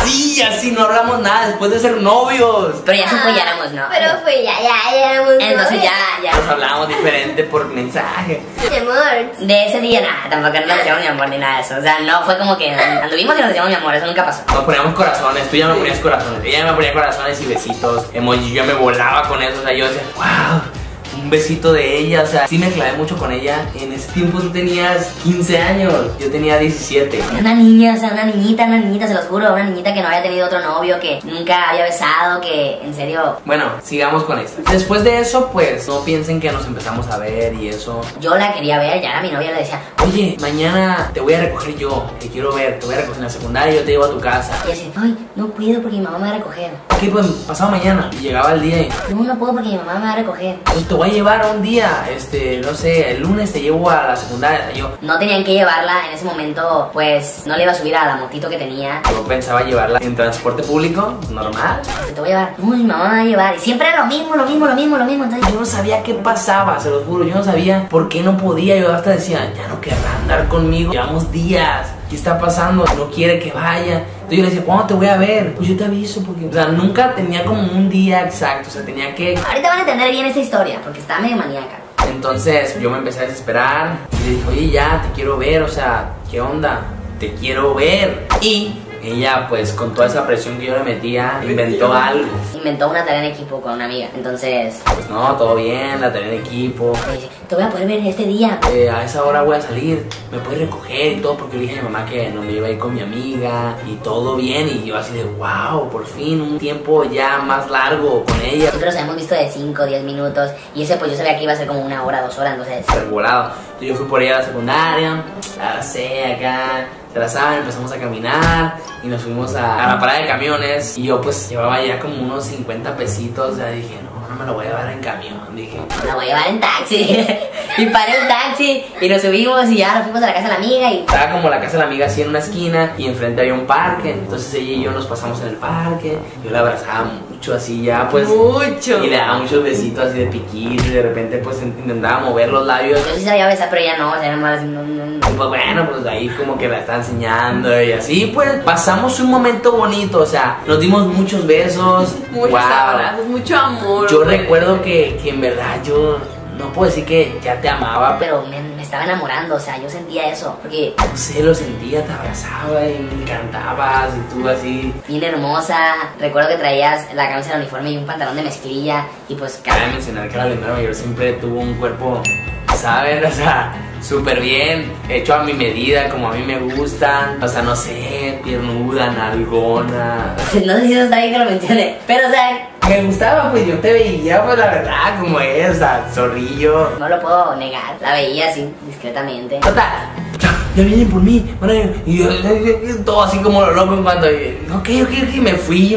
así no hablamos nada después de ser novios. Pero ya se fue, ya éramos, ¿no? Pero fue ya éramos. Entonces ya. Nos hablábamos diferente por mensaje. Mi amor. De ese día, nada, tampoco nos decíamos mi amor ni nada de eso. O sea, no fue como que anduvimos y nos decíamos mi amor, eso nunca pasó. Nos poníamos corazones, tú ya me ponías corazones, ella me ponía corazones y besitos, emojis, yo me volaba con eso, o sea, yo decía, wow, un besito de ella, o sea, sí me clavé mucho con ella. En ese tiempo tú tenías 15 años, yo tenía 17. Era una niña, o sea, una niñita, se los juro, una niñita que no había tenido otro novio, que nunca había besado, que en serio. Bueno, sigamos con esto. Después de eso, pues, no piensen que nos empezamos a ver y eso. Yo la quería ver, ya era mi novia, le decía, oye, mañana te voy a recoger yo, te quiero ver, te voy a recoger en la secundaria y yo te llevo a tu casa. y así, ay, no puedo porque mi mamá me va a recoger. Ok, pues, pasado mañana. Y llegaba el día y, No puedo porque mi mamá me va a recoger. pues te voy a llevar un día, no sé, el lunes te llevo a la secundaria. Yo No tenían que llevarla en ese momento, pues no le iba a subir a la motito que tenía. pensaba llevarla en transporte público, normal. Te voy a llevar. No, mi mamá me va a llevar. Y siempre era lo mismo. Entonces Yo no sabía qué pasaba, se los juro, yo no sabía por qué no podía. Yo hasta decía, ya no querrá andar conmigo, llevamos días, ¿qué está pasando? No quiere que vaya. Entonces yo le decía, ¿cuándo te voy a ver? Pues yo te aviso, porque, o sea, nunca tenía como un día exacto, o sea, tenía que... ahorita van a entender bien esta historia, porque está medio maníaca. Entonces yo me empecé a desesperar y le dije, oye, ya, te quiero ver, o sea, ¿qué onda? Te quiero ver. Y ella, pues, con toda esa presión que yo le metía, inventó algo. Inventó una tarea en equipo con una amiga. Entonces, Pues no, todo bien, la tarea en equipo. me dice, te voy a poder ver este día. A esa hora voy a salir, me puedes recoger y todo, porque le dije a mi mamá que no me iba a ir con mi amiga y todo bien. Y yo así de, wow, por fin, un tiempo ya más largo con ella. Siempre nos habíamos visto de 5 o 10 minutos. Y ese pues yo sabía que iba a ser como 1 hora, 2 horas. Entonces, Súper volado. Entonces yo fui por ella a la secundaria, la sé acá, se la saben, empezamos a caminar y nos fuimos a la parada de camiones. Y yo pues llevaba ya como unos 50 pesitos, o sea, dije, no me lo voy a llevar en camión, dije. la voy a llevar en taxi. Y paré el taxi y nos subimos y ya nos fuimos a la casa de la amiga. Y estaba como la casa de la amiga así en una esquina y enfrente había un parque. Entonces ella y yo nos pasamos en el parque. Yo la abrazaba mucho así ya pues. Mucho. Y le daba muchos besitos así de piquito. Y de repente pues intentaba mover los labios. yo sí sabía besar, pero ella no, o sea, era más así, no. Y pues bueno, pues ahí como que la estaba enseñando y así pues pasamos un momento bonito. O sea, nos dimos muchos besos. Muchos Wow. abrazos, mucho amor. Yo güey. recuerdo que en verdad yo no puedo decir que ya te amaba, pero Pero me estaba enamorando, o sea, yo sentía eso. Porque no sé, lo sentía, te abrazaba y me encantabas y tú así. bien hermosa. Recuerdo que traías la camisa del uniforme y un pantalón de mezclilla. Y pues, Cabe mencionar que la Leonora Mayor siempre tuvo un cuerpo, ¿saben? O sea, súper bien, hecho a mi medida, como a mí me gustan. O sea, no sé, piernuda, nalgona. no sé si eso está bien que lo mencione. Pero, o sea, Me gustaba, pues yo te veía, pues la verdad, como es, o sea, zorrillo. no lo puedo negar. La veía así, discretamente. Total, ya vienen por mí, y yo, todo así como lo loco en cuanto, ok, me fui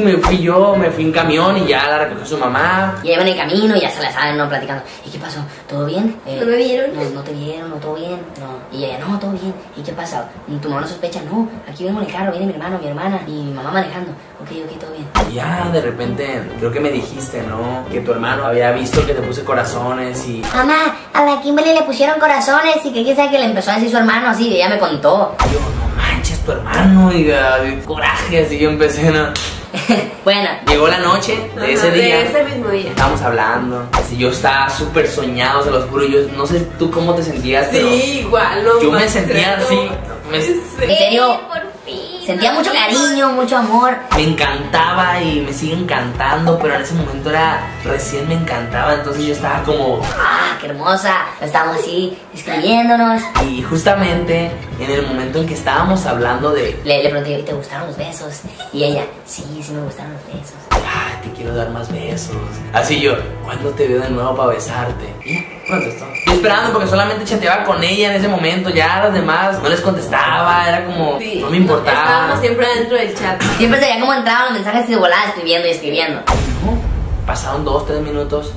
en camión y ya la recogió su mamá. Y iban en el camino y ya se la saben, ¿no? Platicando. ¿Y qué pasó? ¿Todo bien? ¿No me vieron? No te vieron, no, todo bien. No. Y ella, no, todo bien. ¿Y qué pasa? ¿Tu mamá no sospecha? No, aquí vengo en el carro, viene mi hermano, mi hermana y mi mamá manejando. Ok, todo bien. Y ya de repente, creo que me dijiste, ¿no? Que tu hermano había visto que te puse corazones y... Mamá, a la Kimberly le pusieron corazones y que ¿Qué sabe que le empezó a decir su hermano así? Y ella me contó. yo, no manches, tu hermano, y coraje, así yo empecé, ¿no? Bueno, Llegó la noche de ese Ajá, día. De ese mismo día. Estábamos hablando, así yo estaba súper soñado, se los juro, yo no sé tú cómo te sentías, pero Sí, igual. No, yo me más sentía tres, así, no. me- Sí. en serio, por fin. sentía mucho cariño, mucho amor. me encantaba y me sigue encantando, pero en ese momento recién me encantaba, entonces yo estaba como... ¡Ah, qué hermosa! Estábamos así, escribiéndonos. Y justamente en el momento en que estábamos hablando de... Le pregunté, ¿te gustaron los besos? Y ella, sí me gustaron los besos. Ay, te quiero dar más besos. Así yo, ¿cuándo te veo de nuevo para besarte? Y contestó. Yo esperando porque solamente chateaba con ella en ese momento, ya a los demás no les contestaba, era como, Sí, no me importaba. Estábamos siempre dentro del chat. Siempre se veía cómo entraban los mensajes y se volaba escribiendo y escribiendo. No, pasaron 2-3 minutos.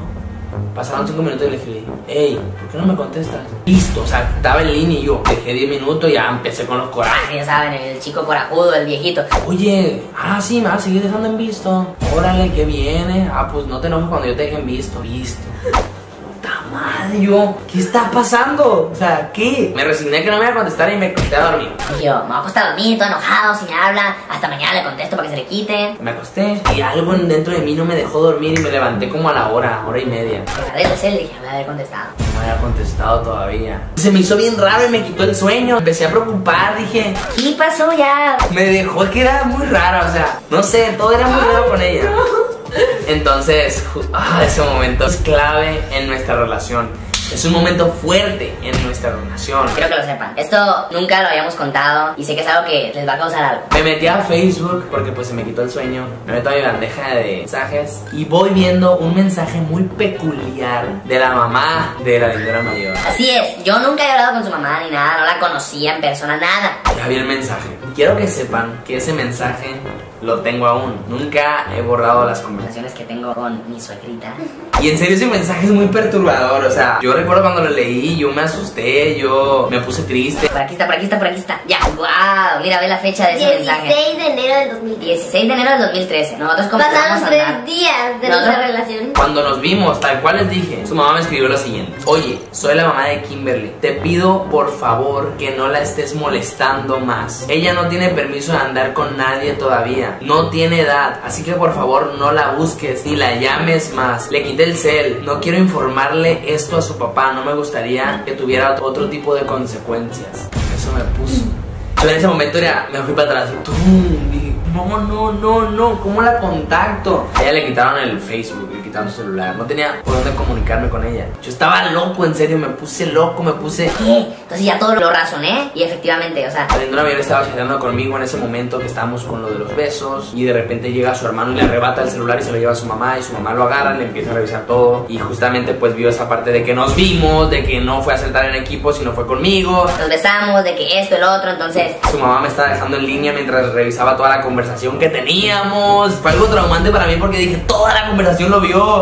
¿no? Pasaron 5 minutos y le dije, hey, ¿por qué no me contestas? Listo, o sea, estaba en línea y yo dejé 10 minutos y ya empecé con los corajes. Ah, ya saben, el chico corajudo, el viejito. Oye, sí, me vas a seguir dejando en visto. Órale, ¿qué viene? Pues no te enojes cuando yo te deje en visto. Listo. Puta madre, yo, ¿qué está pasando? O sea, ¿qué? Me resigné que no me iba a contestar y me acosté a dormir. Y yo, me voy a acostar a dormir, todo enojado, si me habla, hasta mañana le contesto para que se le quite. Me acosté y algo dentro de mí no me dejó dormir y me levanté como a la hora y media. Agarré el cel y dije, me voy a haber contestado. No me había contestado todavía. Se me hizo bien raro y me quitó el sueño. Empecé a preocupar, dije, ¿Qué pasó ya? me dejó que era muy rara, o sea, no sé, todo era muy raro con ella. Entonces, ese momento es clave en nuestra relación. Es un momento fuerte en nuestra relación. Quiero que lo sepan. Esto nunca lo habíamos contado y sé que es algo que les va a causar algo. Me metí a Facebook porque pues se me quitó el sueño. Me meto a mi bandeja de mensajes y voy viendo un mensaje muy peculiar de la mamá de la lindura mayor. Así es, yo nunca he hablado con su mamá ni nada, no la conocía en persona, nada. Ya vi el mensaje. Quiero que sepan que ese mensaje lo tengo aún. Nunca he borrado las conversaciones. Que tengo con mi suegrita. Y en serio ese mensaje es muy perturbador. O sea, yo recuerdo cuando lo leí, yo me asusté, yo me puse triste. Por aquí está, por aquí está, por aquí está. Ya, wow, mira, ve la fecha de ese 16 mensaje. de enero del 2013. 16 de enero del 2013. Nosotros comenzamos Pasaron a 3 andar. días de Nosotros- nuestra relación. Cuando nos vimos, tal cual les dije, su mamá me escribió lo siguiente: oye, soy la mamá de Kimberly. Te pido por favor que no la estés molestando más. Ella no tiene permiso de andar con nadie todavía. No tiene edad, así que por favor no la busques ni la llames más. Le quité el cel. No quiero informarle esto a su papá. No me gustaría que tuviera otro tipo de consecuencias. Eso me puso. Yo en ese momento me fui para atrás y ¡tum! Dije, no, ¿cómo la contacto? A ella le quitaron el Facebook, le quitaron su celular, no tenía por dónde comunicarme con ella. Yo estaba loco, en serio, me puse loco, Entonces ya todo lo razoné y efectivamente, o sea, La lindura mayor estaba chateando conmigo en ese momento que estábamos con lo de los besos y de repente llega su hermano y le arrebata el celular y se lo lleva a su mamá y su mamá lo agarra, le empieza a revisar todo y justamente pues vio esa parte de que nos vimos, de que no fue a sentar en equipo sino fue conmigo. nos besamos, de que esto, el otro, entonces Su mamá me estaba dejando en línea mientras revisaba toda la conversación que teníamos. Fue algo traumante para mí porque dije, toda la conversación lo vio.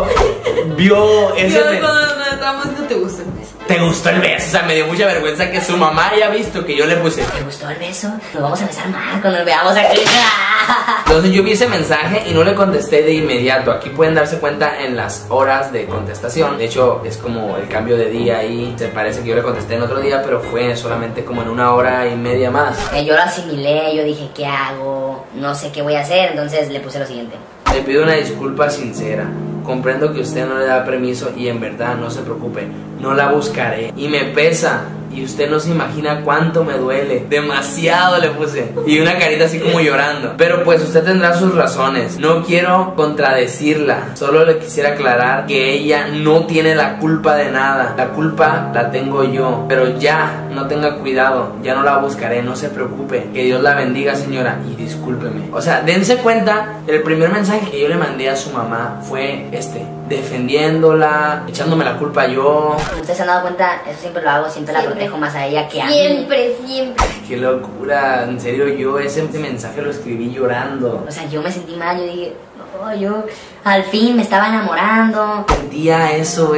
Vio ese... Cuando estábamos no te gustó el beso. ¿Te gustó el beso? O sea, me dio mucha vergüenza que su mamá haya visto que yo le puse. ¿te gustó el beso? Nos vamos a besar más cuando nos veamos aquí. Entonces yo vi ese mensaje y no le contesté de inmediato. Aquí pueden darse cuenta en las horas de contestación. De hecho, es como el cambio de día ahí. Se parece que yo le contesté en otro día, pero fue solamente como en 1 hora y media más. Yo lo asimilé, yo dije, ¿qué hago? No sé qué voy a hacer, entonces le puse lo siguiente. Le pido una disculpa sincera. Comprendo que usted no le da permiso y en verdad no se preocupe, no la buscaré. Y me pesa y usted no se imagina cuánto me duele. Demasiado le puse. Y una carita así como llorando. Pero pues usted tendrá sus razones. No quiero contradecirla. Solo le quisiera aclarar que ella no tiene la culpa de nada. La culpa la tengo yo. Pero ya, no tenga cuidado. Ya no la buscaré, no se preocupe. Que Dios la bendiga, señora. Y discúlpeme. O sea, dense cuenta, el primer mensaje que yo le mandé a su mamá fue defendiéndola, echándome la culpa yo. Como ustedes se han dado cuenta, eso siempre lo hago, siempre la protejo más a ella que a mí. Siempre. Qué locura, en serio, yo ese mensaje lo escribí llorando. O sea, yo me sentí mal, yo dije, no, yo al fin me estaba enamorando. Sentía eso,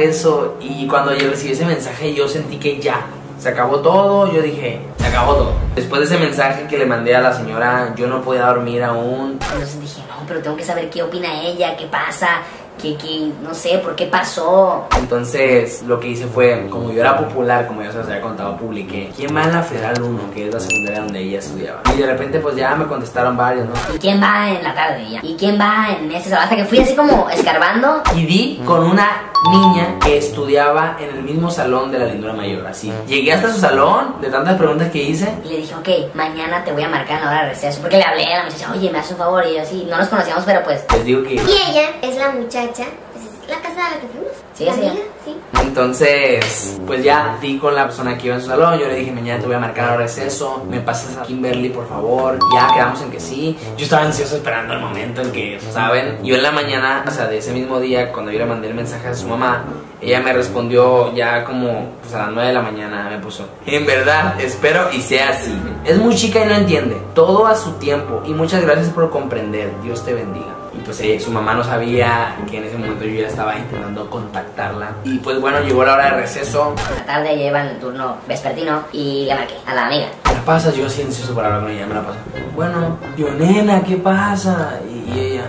y cuando yo recibí ese mensaje yo sentí que ya, se acabó todo, yo dije, se acabó todo. Después de ese mensaje que le mandé a la señora, yo no podía dormir aún. Entonces dije, no, pero tengo que saber qué opina ella, qué pasa, que no sé, por qué pasó. Entonces lo que hice fue, como yo era popular, como ya se los había contado, publiqué ¿quién va en la Federal 1? Que es la secundaria donde ella estudiaba. Y de repente pues ya me contestaron varios, ¿no? ¿Y quién va en la tarde ella? ¿Y quién va en ese salón? Hasta que fui así como escarbando. Y di con una niña que estudiaba en el mismo salón de la lindura mayor, así. Llegué hasta su salón, de tantas preguntas que hice. Y le dije, ok, mañana te voy a marcar en la hora de receso. Porque le hablé a la muchacha, oye, me hace un favor. Y yo así, no nos conocíamos, pero pues... Les digo que... Y ella es la muchacha, pues es la casa a la que fuimos. Sí, la sí. amiga, sí. Entonces, pues ya di con la persona que iba en su salón. Yo le dije, mañana te voy a marcar a la hora de receso. Me pasas a Kimberly, por favor. Ya quedamos en que sí. Yo estaba ansioso esperando el momento en que, ¿saben? Yo en la mañana, o sea, de ese mismo día, cuando yo le mandé el mensaje a su mamá, ella me respondió ya como pues a las 9 de la mañana. Me puso, en verdad, espero y sea así. Es muy chica y no entiende. Todo a su tiempo. Y muchas gracias por comprender. Dios te bendiga. Y pues su mamá no sabía que en ese momento yo ya estaba intentando contactarla. Y pues bueno, llegó la hora de receso. En la tarde ya iba en el turno vespertino y le marqué a la amiga. ¿Me la pasas? Yo así ansioso por hablar con ella, me la paso. Bueno, yo, nena, ¿qué pasa? Y ella, no,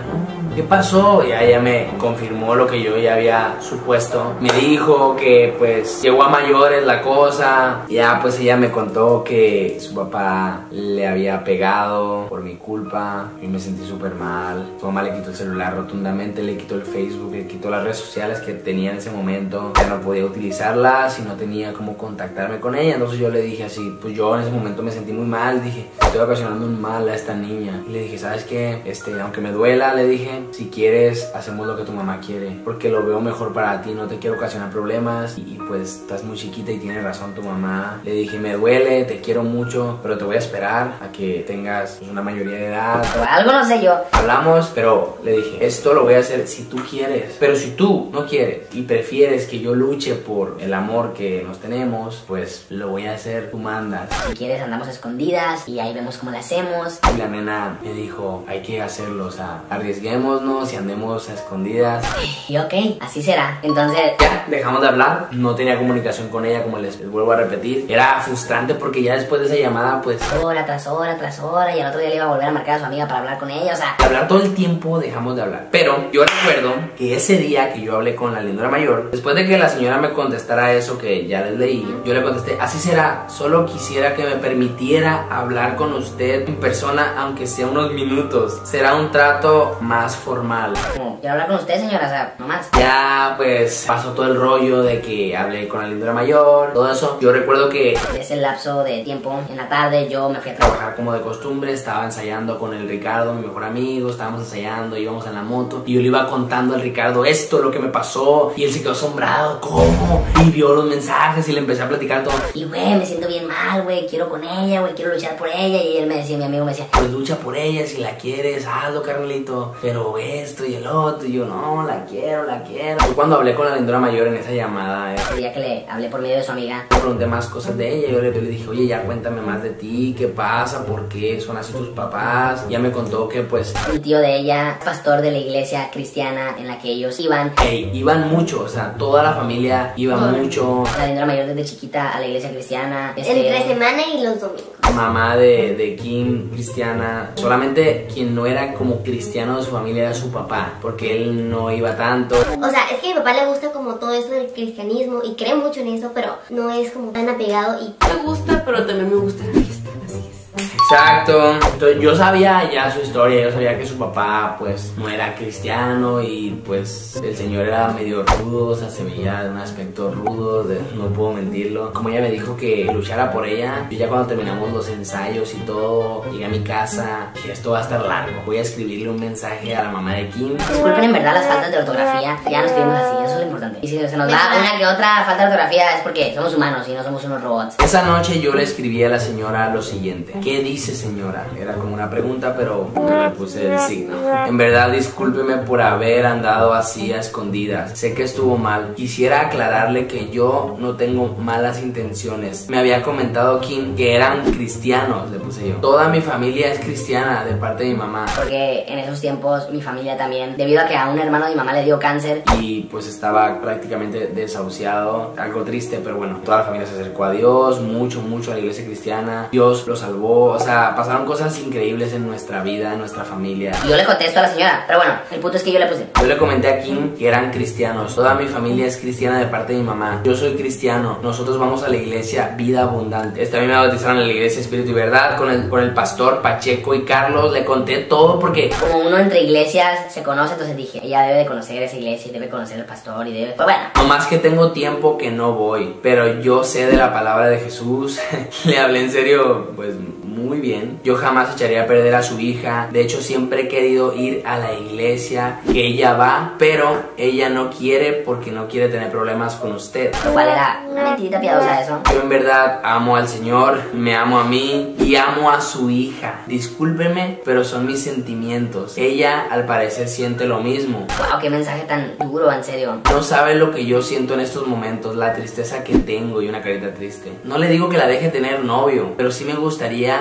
¿qué pasó? Y ella me confirmó lo que yo ya había supuesto. Me dijo que pues llegó a mayores la cosa. Ya pues ella me contó que su papá le había pegado por mi culpa. Y me sentí súper mal. Su mamá le quitó el celular rotundamente, le quitó el Facebook, le quitó las redes sociales que tenía en ese momento. Ya no podía utilizarlas y no tenía cómo contactarme con ella. Entonces yo le dije así, pues yo en ese momento me sentí muy mal. Dije, estoy ocasionando un mal a esta niña. Y le dije, ¿sabes qué? Aunque me duela, le dije, si quieres, hacemos lo que tu mamá quiere. Porque lo veo mejor para ti, no te quiero ocasionar problemas. Y pues estás muy chiquita y tiene razón tu mamá. Le dije, me duele, te quiero mucho, pero te voy a esperar a que tengas pues, una mayoría de edad. Pero algo no sé yo. Hablamos, pero le dije, esto lo voy a hacer si tú quieres. Pero si tú no quieres y prefieres que yo luche por el amor que nos tenemos, pues lo voy a hacer, tú mandas. Si quieres andamos a escondidas y ahí vemos cómo lo hacemos. Y la nena me dijo, hay que hacerlo, o sea, arriesguémonos y andemos a escondidas. Y ok, así será. Entonces ya dejamos de hablar, no tenía comunicación con ella, como les vuelvo a repetir. Era frustrante porque ya después de esa llamada, pues hora tras hora tras hora, y al otro día le iba a volver a marcar a su amiga para hablar con ella, o sea, de hablar todo el tiempo dejamos de hablar. Pero yo recuerdo que ese día que yo hablé con la lindura mayor, después de que la señora me contestara eso que ya les leí, yo le contesté, así será, solo quisiera que me permitiera hablar con usted en persona, aunque sea unos minutos. Será un trato más formal. como, quiero hablar con usted, señora, o sea, no más. Ya pues pasó todo el rollo de que hablé con la lindura mayor, todo eso. Yo recuerdo que En ese lapso de tiempo, en la tarde, yo me fui a trabajar. como de costumbre, estaba ensayando con el Ricardo, mi mejor amigo, estábamos ensayando, íbamos en la moto y yo le iba contando al Ricardo esto, lo que me pasó, y él se quedó asombrado, ¿cómo? Y vio los mensajes y le empecé a platicar todo. Y güey, me siento bien mal, güey, quiero con ella, güey, quiero luchar por ella. Y él me decía, mi amigo me decía, Pues lucha por ella, si la quieres, hazlo, carnalito, pero esto y el otro, y yo no, la quiero. Yo cuando hablé con la lindura mayor en esa llamada, el día que le hablé por medio de su amiga, le pregunté más cosas de ella. Yo le dije, oye, ya cuéntame más de ti, qué pasa, por qué son así tus papás. Ya me contó que pues un tío de ella, pastor de la iglesia cristiana en la que ellos iban. Iban mucho, o sea, toda la familia iba mucho. La lindura mayor desde chiquita a la iglesia cristiana. Entre semana y los domingos. Mamá de Kim, cristiana. Solamente quien no era como cristiano de su familia era su papá, porque él no iba tanto. O sea, es que a mi papá le gusta como todo eso del cristianismo y cree mucho en eso, pero no es como tan apegado y... Me gusta, pero también me gusta la fiesta, así es. Exacto. Entonces yo sabía ya su historia, yo sabía que su papá pues no era cristiano y pues el señor era medio rudo, o sea, se veía de un aspecto rudo, no puedo mentirlo. Como ella me dijo que luchara por ella, yo ya cuando terminamos los ensayos y todo, llegué a mi casa, dije, esto va a estar largo, voy a escribirle un mensaje a la mamá de Kim. Disculpen en verdad las faltas de ortografía, ya no escribimos así, eso es lo importante. Y si se nos da una que otra falta de ortografía es porque somos humanos y no somos unos robots. Esa noche yo le escribí a la señora lo siguiente: ¿qué dice, señora? Era como una pregunta, pero no le puse el signo. En verdad, discúlpeme por haber andado así a escondidas. Sé que estuvo mal. Quisiera aclararle que yo no tengo malas intenciones. Me había comentado Kim que eran cristianos, le puse yo. Toda mi familia es cristiana de parte de mi mamá. Porque en esos tiempos mi familia también, debido a que a un hermano de mi mamá le dio cáncer. Y pues estaba prácticamente desahuciado. Algo triste, pero bueno, toda la familia se acercó a Dios, mucho a la iglesia cristiana. Dios lo salvó, o sea, pasaron cosas increíbles en nuestra vida, en nuestra familia. Y yo le contesto a la señora, pero bueno, el punto es que yo le puse. Yo le comenté a Kim que eran cristianos. Toda mi familia es cristiana de parte de mi mamá. Yo soy cristiano. Nosotros vamos a la iglesia Vida Abundante. A mí me bautizaron en la iglesia Espíritu y Verdad con el pastor Pacheco y Carlos. Le conté todo porque como uno entre iglesias se conoce, entonces dije, ella debe de conocer esa iglesia y debe conocer al pastor y debe... Pues bueno. No más que tengo tiempo que no voy, pero yo sé de la palabra de Jesús. Le hablé en serio, pues muy bien. Yo jamás echaría a perder a su hija. De hecho, siempre he querido ir a la iglesia que ella va, pero ella no quiere porque no quiere tener problemas con usted. Lo cual era una mentirita piadosa eso. Yo en verdad amo al Señor, me amo a mí y amo a su hija. Discúlpeme, pero son mis sentimientos. Ella al parecer siente lo mismo. Wow, qué mensaje tan duro, en serio. No sabe lo que yo siento en estos momentos, la tristeza que tengo y una carita triste. No le digo que la deje tener novio, pero sí me gustaría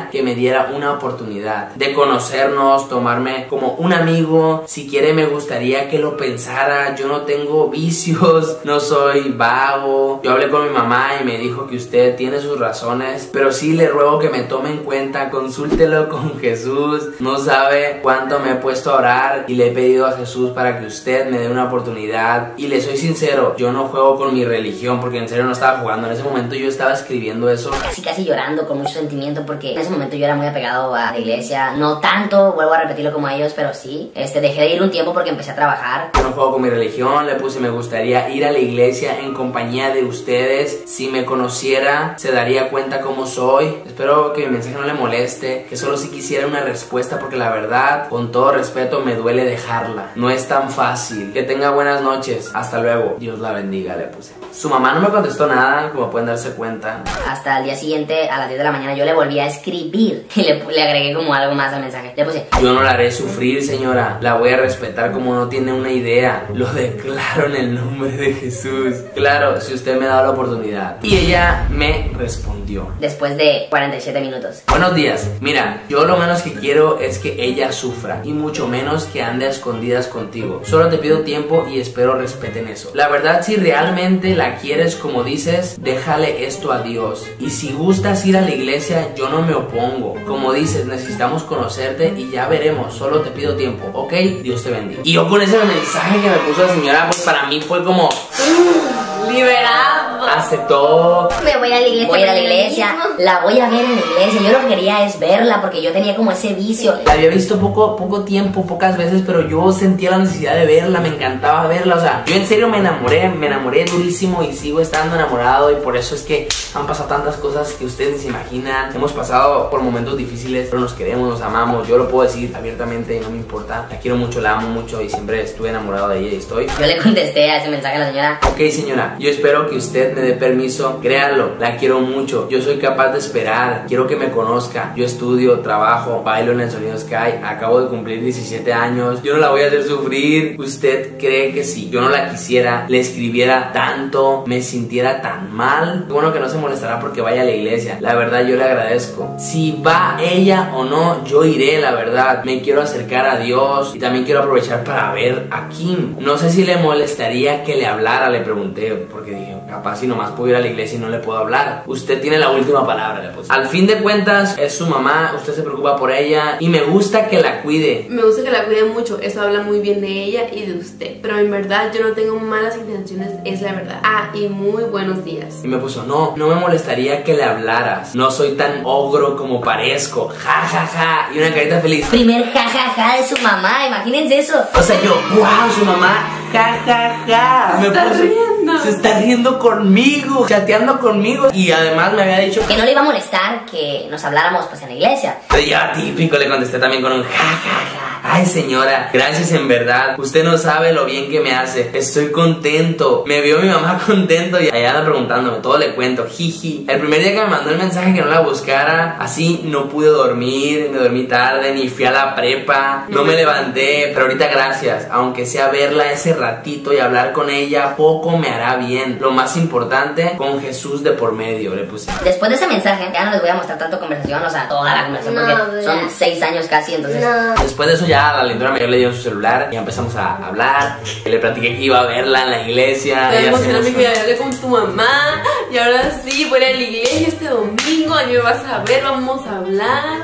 que me diera una oportunidad de conocernos, tomarme como un amigo. Si quiere, me gustaría que lo pensara. Yo no tengo vicios, no soy vago. Yo hablé con mi mamá y me dijo que usted tiene sus razones, pero sí le ruego que me tome en cuenta, consúltelo con Jesús. No sabe cuánto me he puesto a orar y le he pedido a Jesús para que usted me dé una oportunidad. Y le soy sincero, yo no juego con mi religión, porque en serio no estaba jugando. En ese momento yo estaba escribiendo eso casi llorando, con mucho sentimiento, porque en ese momento yo era muy apegado a la iglesia. No tanto, vuelvo a repetirlo como ellos, pero sí. Dejé de ir un tiempo porque empecé a trabajar. Yo no juego con mi religión, le puse me gustaría ir a la iglesia en compañía de ustedes. Si me conociera, se daría cuenta cómo soy. Espero que mi mensaje no le moleste, que solo si quisiera una respuesta, porque la verdad, con todo respeto, me duele dejarla. No es tan fácil. Que tenga buenas noches. Hasta luego. Dios la bendiga, le puse. Su mamá no me contestó nada, como pueden darse cuenta. Hasta el día siguiente, a las 10 de la mañana, yo le volví a escribir y le agregué como algo más al mensaje. Le puse: yo no la haré sufrir, señora. La voy a respetar como no tiene una idea. Lo declaro en el nombre de Jesús. Claro, si usted me da la oportunidad. Y ella me respondió después de 47 minutos. Buenos días. Mira, yo lo menos que quiero es que ella sufra, y mucho menos que ande a escondidas contigo. Solo te pido tiempo y espero respeten eso. La verdad, si realmente la quieres como dices, déjale esto a Dios. Y si gustas ir a la iglesia, yo no me opongo. Como dices, necesitamos conocerte y ya veremos. Solo te pido tiempo, ¿ok? Dios te bendiga. Y yo con ese mensaje que me puso la señora, pues para mí fue como... liberado. Aceptó. Me voy a la iglesia. Voy a ir a la iglesia. La voy a ver en la iglesia. Yo lo que quería es verla, porque yo tenía como ese vicio. La había visto poco tiempo, pocas veces, pero yo sentía la necesidad de verla. Me encantaba verla. O sea, yo en serio me enamoré durísimo y sigo estando enamorado. Y por eso es que han pasado tantas cosas que ustedes ni se imaginan. Hemos pasado por momentos difíciles, pero nos queremos, nos amamos. Yo lo puedo decir abiertamente y no me importa. La quiero mucho, la amo mucho y siempre estuve enamorado de ella y estoy. Yo le contesté a ese mensaje a la señora: ok, señora, yo espero que usted me dé permiso. Créanlo, la quiero mucho. Yo soy capaz de esperar. Quiero que me conozca. Yo estudio, trabajo, bailo en el Sonido Sky. Acabo de cumplir 17 años. Yo no la voy a hacer sufrir. ¿Usted cree que si yo no la quisiera, le escribiera tanto, me sintiera tan mal? Bueno, que no se molestará porque vaya a la iglesia. La verdad, yo le agradezco. Si va ella o no, yo iré, la verdad. Me quiero acercar a Dios y también quiero aprovechar para ver a Kim. No sé si le molestaría que le hablara, le pregunté, porque dije, capaz si nomás puedo ir a la iglesia y no le puedo hablar. Usted tiene la última palabra, le puse. Al fin de cuentas, es su mamá, usted se preocupa por ella y me gusta que la cuide. Me gusta que la cuide mucho, eso habla muy bien de ella y de usted. Pero en verdad yo no tengo malas intenciones, es la verdad. Ah, y muy buenos días. Y me puso, no me molestaría que le hablaras. No soy tan ogro como parezco. Ja, ja, ja. Y una carita feliz. Primer ja, ja, ja de su mamá, imagínense eso. O sea, yo, wow, su mamá, ja, ja, ja. Se está riendo. Se está riendo conmigo, chateando conmigo. Y además me había dicho que no le iba a molestar que nos habláramos pues en la iglesia. Ya, típico, le contesté también con un ja, ja, ja. Ay, señora, gracias en verdad. Usted no sabe lo bien que me hace. Estoy contento. Me vio mi mamá contento y allá anda preguntándome. Todo le cuento, jiji. El primer día que me mandó el mensaje que no la buscara, así no pude dormir. Me dormí tarde, ni fui a la prepa. No me levanté, pero ahorita gracias. Aunque sea verla ese ratito y hablar con ella, poco me hará bien. Lo más importante, con Jesús de por medio, le puse. Después de ese mensaje, ya no les voy a mostrar tanto conversación, o sea, toda la conversación, porque son 6 años casi, entonces... Después de eso ya la lindura mayor le dio su celular y ya empezamos a hablar. Le platiqué que iba a verla en la iglesia. Te emocioné que hablé con tu mamá y ahora sí voy a ir a la iglesia este domingo. A mí me vas a ver, vamos a hablar.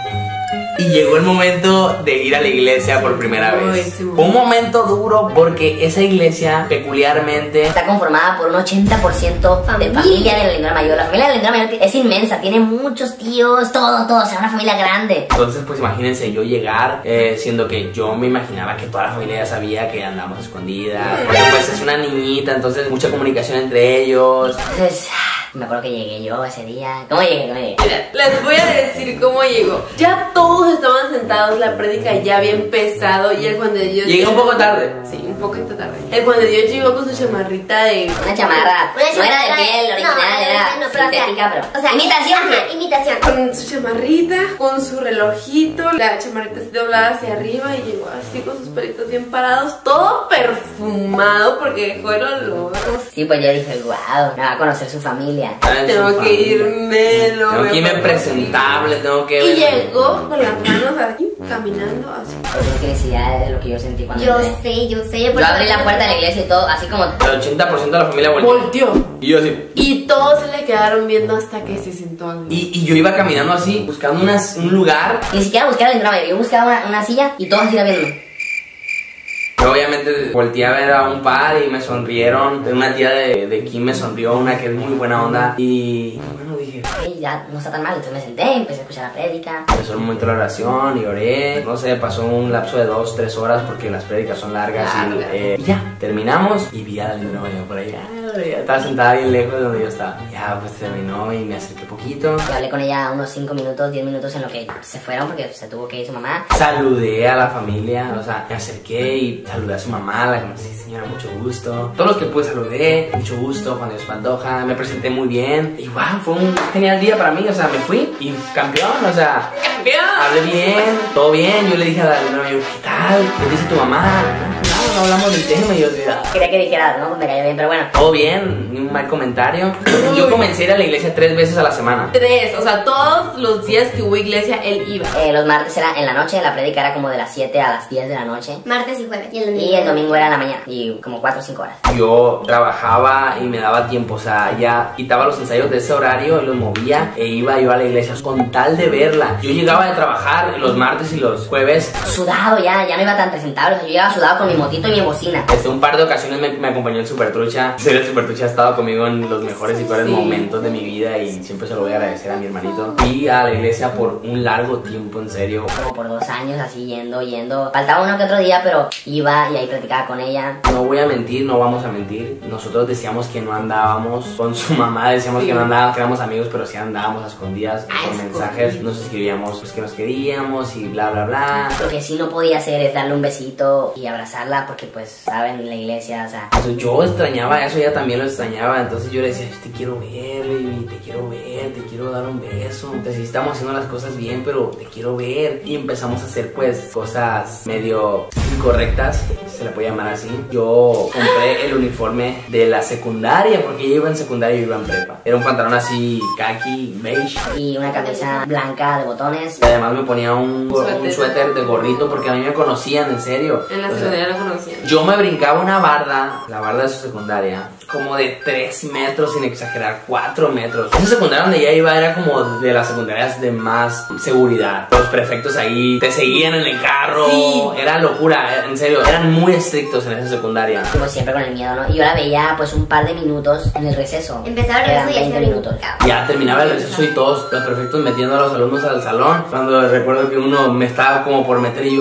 Y llegó el momento de ir a la iglesia por primera vez. Fue un momento duro porque esa iglesia peculiarmente está conformada por un 80% de familia de la lindura mayor. La familia de la lindura mayor es inmensa, tiene muchos tíos, todo, o sea, una familia grande. Entonces pues imagínense yo llegar, siendo que yo me imaginaba que toda la familia ya sabía que andamos escondidas. Porque pues es una niñita, entonces mucha comunicación entre ellos. Entonces... me acuerdo que llegué yo ese día. ¿Cómo llegué? Mira, les voy a decir cómo llegó. Ya todos estaban sentados, la prédica ya había empezado y el Juan de Dios... Llegué un poco tarde. Sí, un poquito tarde. El Juan de Dios llegó con su chamarrita de... Una chamarra. No era de piel original, era pero, sintética, pero... O sea, imitación. Ajá, imitación. Con su chamarrita, con su relojito, la chamarrita así doblada hacia arriba y llegó así con sus pelitos bien parados, todo perfumado porque dejó el olor. Sí, pues yo dije, wow, me va a conocer su familia. Tengo que irme, tengo que irme presentable, tengo que... Y llegó con las manos así, caminando así. No tengo que necesidad de lo que yo sentí cuando Yo entré. sé. Yo abrí la puerta de la iglesia y todo, así como... El 80% de la familia volteó. Volteó. Y yo así... Y todos se le quedaron viendo hasta que se sentó al Y yo iba caminando así, buscando un lugar. Ni siquiera busqué la entrada, yo buscaba una silla y todos iban viéndome. Yo obviamente volteé a ver a un par y me sonrieron. Una tía de Kim me sonrió, una que es muy buena onda. Y bueno, dije... Y ya no está tan mal, entonces me senté, empecé a escuchar la prédica. Empezó el momento de la oración y oré. No sé, pasó un lapso de 2-3 horas porque las prédicas son largas. Y ya, terminamos y vi a la Lindora Mayor por ahí. Estaba sentada bien lejos de donde yo estaba. Ya, pues terminó y me acerqué poquito. Y hablé con ella unos 5 minutos, 10 minutos en lo que se fueron porque se tuvo que ir su mamá. Saludé a la familia, o sea, me acerqué y saludé a su mamá, la conocí, señora, mucho gusto. Todos los que pude saludé, mucho gusto, Juan Dios Pantoja, me presenté muy bien. Y wow, fue un genial día para mí, o sea, me fui y campeón, o sea, hablé bien, todo bien. Yo le dije a la Lindora Mayor, ¿qué tal? ¿Qué dice tu mamá? No hablamos del tema y yo decía... Quería que dijera, ¿no? Pues me cayó bien, pero bueno. Todo bien, ni un mal comentario. Yo comencé a ir a la iglesia 3 veces a la semana. 3, o sea, todos los días que hubo iglesia, él iba. Los martes era en la noche, la prédica era como de las 7 a las 10 de la noche. Martes y jueves. Y el domingo era en la mañana, y como 4 o 5 horas. Yo trabajaba y me daba tiempo, o sea, ya quitaba los ensayos de ese horario y los movía e iba yo a la iglesia con tal de verla. Yo llegaba de trabajar los martes y los jueves. Sudado ya no iba tan presentable, o sea, yo llegaba sudado con mi motito y mi bocina. Un par de ocasiones me acompañó el Supertrucha. El Supertrucha ha estado conmigo en los mejores y peores momentos de mi vida y siempre se lo voy a agradecer a mi hermanito. Fui a la iglesia por un largo tiempo, en serio. Como por 2 años así yendo. Faltaba uno que otro día, pero iba y ahí platicaba con ella. No voy a mentir, no vamos a mentir. Nosotros decíamos que no andábamos con su mamá, decíamos que no andábamos, que éramos amigos, pero sí andábamos a escondidas por mensajes. Nos escribíamos pues que nos queríamos y bla bla bla. Lo que sí no podía hacer es darle un besito y abrazarla porque pues, saben, en la iglesia, o sea... Entonces, yo extrañaba eso, ella también lo extrañaba. Entonces yo le decía, te quiero ver, baby, te quiero ver, te quiero dar un beso. Entonces sí estamos haciendo las cosas bien, pero te quiero ver. Y empezamos a hacer pues cosas medio incorrectas, se le puede llamar así. Yo compré el uniforme de la secundaria, porque yo iba en secundaria y yo iba en prepa. Era un pantalón así khaki, beige, y una camisa blanca de botones. Y además me ponía un suéter de gorrito porque a mí me conocían, en serio. En la secundaria lo conocían. Yo me brincaba una barda, la barda de su secundaria, como de 3 metros, sin exagerar, 4 metros. Esa secundaria donde ella iba era como de las secundarias de más seguridad. Los prefectos ahí te seguían en el carro. Sí. Era locura, en serio. Eran muy estrictos en esa secundaria. Como siempre con el miedo, ¿no? Y yo la veía pues un par de minutos en el receso. Empezaba el receso y 20 minutos. Ya terminaba el receso y todos los prefectos metiendo a los alumnos al salón. Cuando recuerdo que uno me estaba como por meter y yo...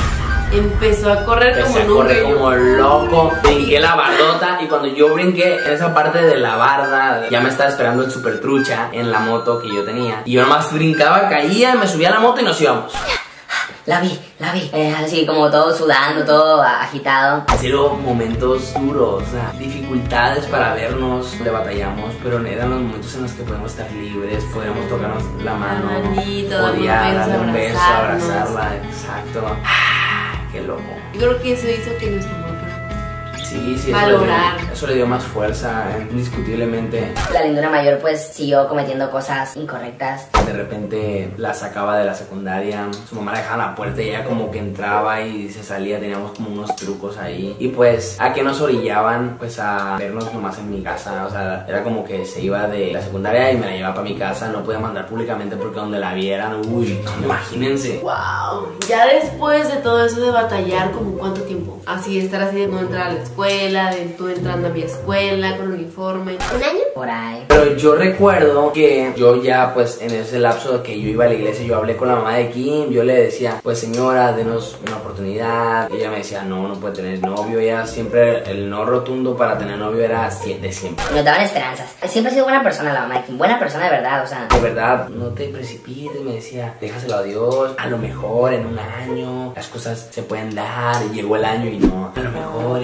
Empezó a correr como nunca. Correr como loco. Brinqué la bardota y cuando yo brinqué en esa parte de la barda, ya me estaba esperando el Supertrucha en la moto que yo tenía. Y yo nomás brincaba, caía, me subía a la moto y nos íbamos. La vi. Así como todo sudando, todo agitado. Hicieron momentos duros, o sea, dificultades para vernos, le batallamos, pero eran los momentos en los que podemos estar libres, podemos tocarnos la mano, podía darle un beso, abrazarla, exacto. Qué loco. Yo creo que eso hizo que nuestro amor fuera sí, eso le dio más fuerza, indiscutiblemente. La Lindora Mayor pues siguió cometiendo cosas incorrectas. De repente la sacaba de la secundaria, su mamá la dejaba en la puerta y ella como que entraba y se salía, teníamos como unos trucos ahí. Y pues a que nos orillaban pues a vernos nomás en mi casa, o sea, era como que se iba de la secundaria y me la llevaba para mi casa, no podía mandar públicamente porque donde la vieran, uy, imagínense. Wow, ya después de todo eso de batallar, ¿como cuánto tiempo? Así, estar así de no entrar a la escuela, de tú entrando a mi escuela con uniforme. ¿Un año? Por ahí. Pero yo recuerdo que yo ya pues en ese lapso que yo iba a la iglesia, yo hablé con la mamá de Kim, yo le decía, pues señora, denos una oportunidad. Y ella me decía, no puede tener novio. Ella siempre, el no rotundo para tener novio era de siempre. Nos daban esperanzas. Siempre ha sido buena persona la mamá de Kim, buena persona de verdad, o sea. De verdad, no te precipites, me decía, déjaselo a Dios, a lo mejor en un año las cosas se pueden dar. Y llegó el año y no, a lo mejor en otro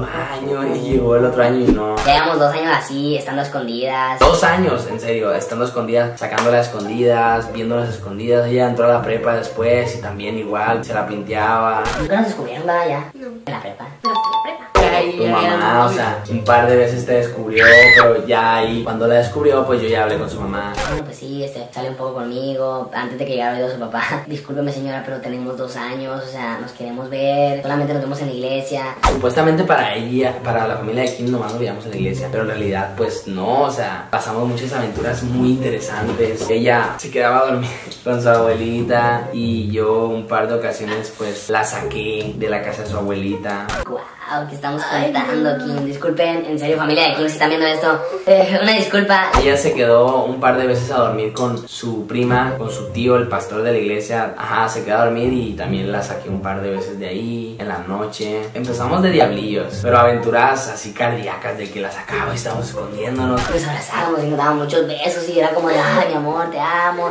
año y llegó el otro año y no. Llevamos 2 años así, estando a escondidas. 2 años, en serio, estando a escondidas, sacándola a escondidas, viéndolas a escondidas. Ella entró a la prepa después y también igual se la pinteaba. ¿Nunca nos descubrieron, va, ya? No. En la prepa. No, prepa. Tu mamá, o sea, un par de veces te descubrió, pero ya ahí, cuando la descubrió, pues yo ya hablé con su mamá. Bueno, pues sí, sale un poco conmigo. Antes de que llegara oído su papá. Discúlpeme, señora, pero tenemos 2 años, o sea, nos queremos ver. Solamente nos vemos en la iglesia. Supuestamente para ella, para la familia de Kim, nomás nos veíamos en la iglesia, pero en realidad, pues no, o sea, pasamos muchas aventuras muy interesantes. Ella se quedaba a dormir con su abuelita y yo un par de ocasiones, pues, la saqué de la casa de su abuelita. Wow, ¿qué estamos contando, Kim? Disculpen, en serio, familia de Kim, si están viendo esto, una disculpa. Ella se quedó un par de veces a dormir con su prima, con su tío, el pastor de la iglesia. Ajá, se quedó a dormir y también la saqué un par de veces de ahí, en la noche. Empezamos de diablillos, pero aventuras así cardíacas de que la sacaba y estábamos escondiéndonos. Nos abrazábamos y nos dábamos muchos besos y era como de, ay, mi amor, te amo.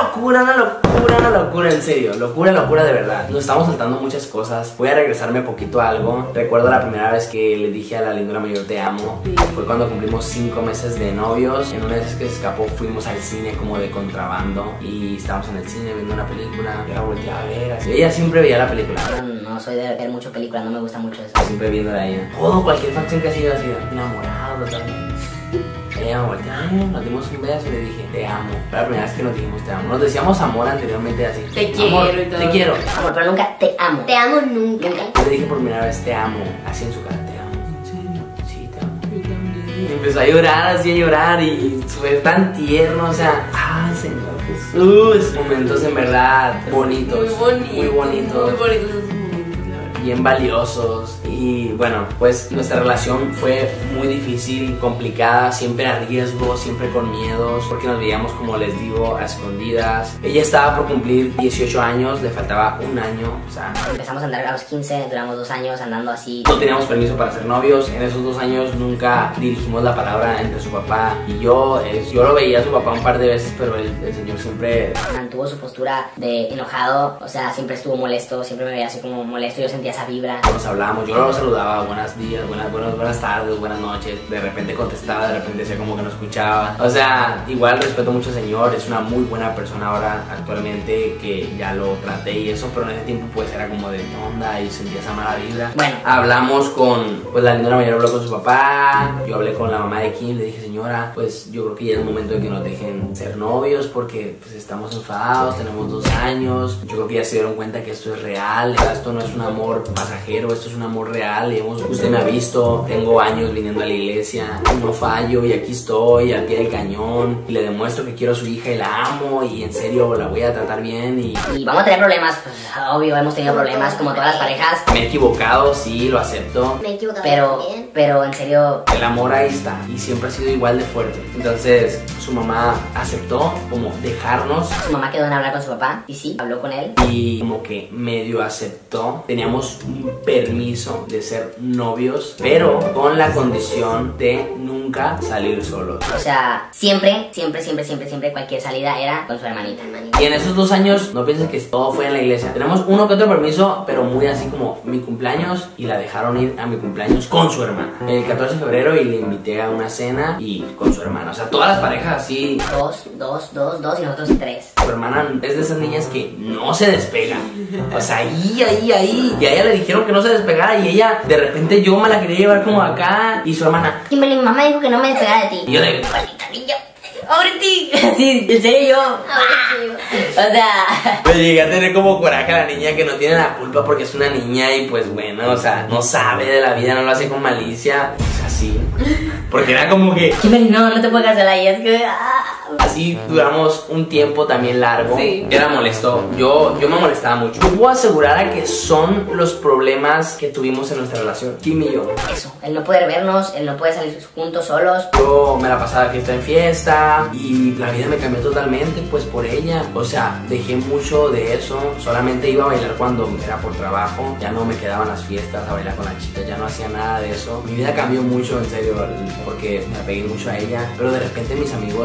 Una locura, en serio. Locura de verdad. Nos estamos saltando muchas cosas. Voy a regresarme poquito a algo. Recuerdo la primera vez que le dije a la lindura mayor te amo. Fue cuando cumplimos 5 meses de novios. En una vez que se escapó fuimos al cine como de contrabando y estábamos en el cine viendo una película. Yo la volteaba a ver así. Ella siempre veía la película. Yo no soy de ver mucho películas, no me gusta mucho eso. Siempre viéndola a ella. Todo, cualquier facción que ha sido así, enamorado totalmente. Ella me volteó, nos dimos un beso y le dije, te amo. Fue la primera vez que nos dijimos te amo. Nos decíamos amor anteriormente así. Te quiero amor, y todo. te quiero. Amor, pero nunca te amo. Te amo nunca. Yo le dije por primera vez te amo, así en su cara, te amo. ¿En serio? Sí, te amo. Yo también. Y empezó a llorar, así a llorar y fue tan tierno, o sea, ay, Señor Jesús. Momentos en verdad bonitos. Muy bonitos. Muy bonitos esos momentos, la verdad. Bien valiosos. Y bueno, pues nuestra relación fue muy difícil, complicada, siempre a riesgo, siempre con miedos, porque nos veíamos, como les digo, a escondidas. Ella estaba por cumplir 18 años, le faltaba 1 año, o sea, Empezamos a andar a los 15, duramos 2 años andando así. no teníamos permiso para ser novios. En esos 2 años nunca dirigimos la palabra entre su papá y yo. Yo lo veía a su papá un par de veces, pero el señor siempre Mantuvo su postura de enojado, o sea, siempre estuvo molesto, siempre me veía así como molesto, yo sentía esa vibra. nos hablábamos. Yo lo saludaba, buenos días, buenas tardes, buenas noches. De repente contestaba, de repente decía como que no escuchaba. O sea, igual respeto mucho al señor, es una muy buena persona ahora actualmente, que ya lo traté y eso, pero en ese tiempo pues era como de onda y sentía esa mala vibra. Bueno, Hablamos con, pues la lindura mayor habló con su papá, yo hablé con la mamá de Kim, le dije, señora, pues yo creo que ya es el momento de que nos dejen ser novios porque pues estamos enfadados, tenemos 2 años, yo creo que ya se dieron cuenta que esto es real, esto no es un amor pasajero, esto es un amor real, y usted me ha visto, tengo años viniendo a la iglesia, no fallo y aquí estoy al pie del cañón y le demuestro que quiero a su hija y la amo y en serio la voy a tratar bien y vamos a tener problemas, pues obvio, hemos tenido problemas como todas las parejas, me he equivocado, sí, lo acepto. Me he equivocado también. pero en serio, El amor ahí está y siempre ha sido igual de fuerte. Entonces su mamá aceptó como dejarnos su mamá quedó en hablar con su papá y sí, habló con él. y como que medio aceptó. Teníamos un permiso de ser novios, pero con la condición de nunca salir solos. O sea, siempre, cualquier salida era con su hermanita. Y en esos 2 años, no piensen que todo fue en la iglesia. Tenemos uno que otro permiso, pero muy así como mi cumpleaños, y la dejaron ir a mi cumpleaños con su hermana. El 14 de febrero y le invité a una cena y con su hermana. O sea, todas las parejas así. 2 y nosotros 3. Su hermana es de esas niñas que no se despega. O sea, ahí. Y a ella le dijeron que no se despegara y ella, de repente yo me la quería llevar como acá y su hermana. Kimberly, mi mamá dijo que no me despegara de ti. Y yo le Maldita niña. ¡Ahorita! Sí, en serio yo. O sea, pues llegué a tener como coraje a la niña que no tiene la culpa porque es una niña y pues bueno, o sea, no sabe de la vida, no lo hace con malicia. Pues así. Porque era como que Kimberly, no te puedes cancelar ahí, es que... así duramos un tiempo también largo. Sí. Era molesto. Yo me molestaba mucho. Yo puedo asegurar a que son los problemas que tuvimos en nuestra relación, Kim y yo. Eso, el no poder vernos, el no poder salir juntos solos. Yo me la pasaba de fiesta en fiesta y la vida me cambió totalmente pues por ella. O sea, dejé mucho de eso. Solamente iba a bailar cuando era por trabajo. Ya no me quedaban las fiestas a bailar con las chicas. Ya no hacía nada de eso. Mi vida cambió mucho, en serio, porque me apegué mucho a ella. Pero de repente mis amigos me invitaban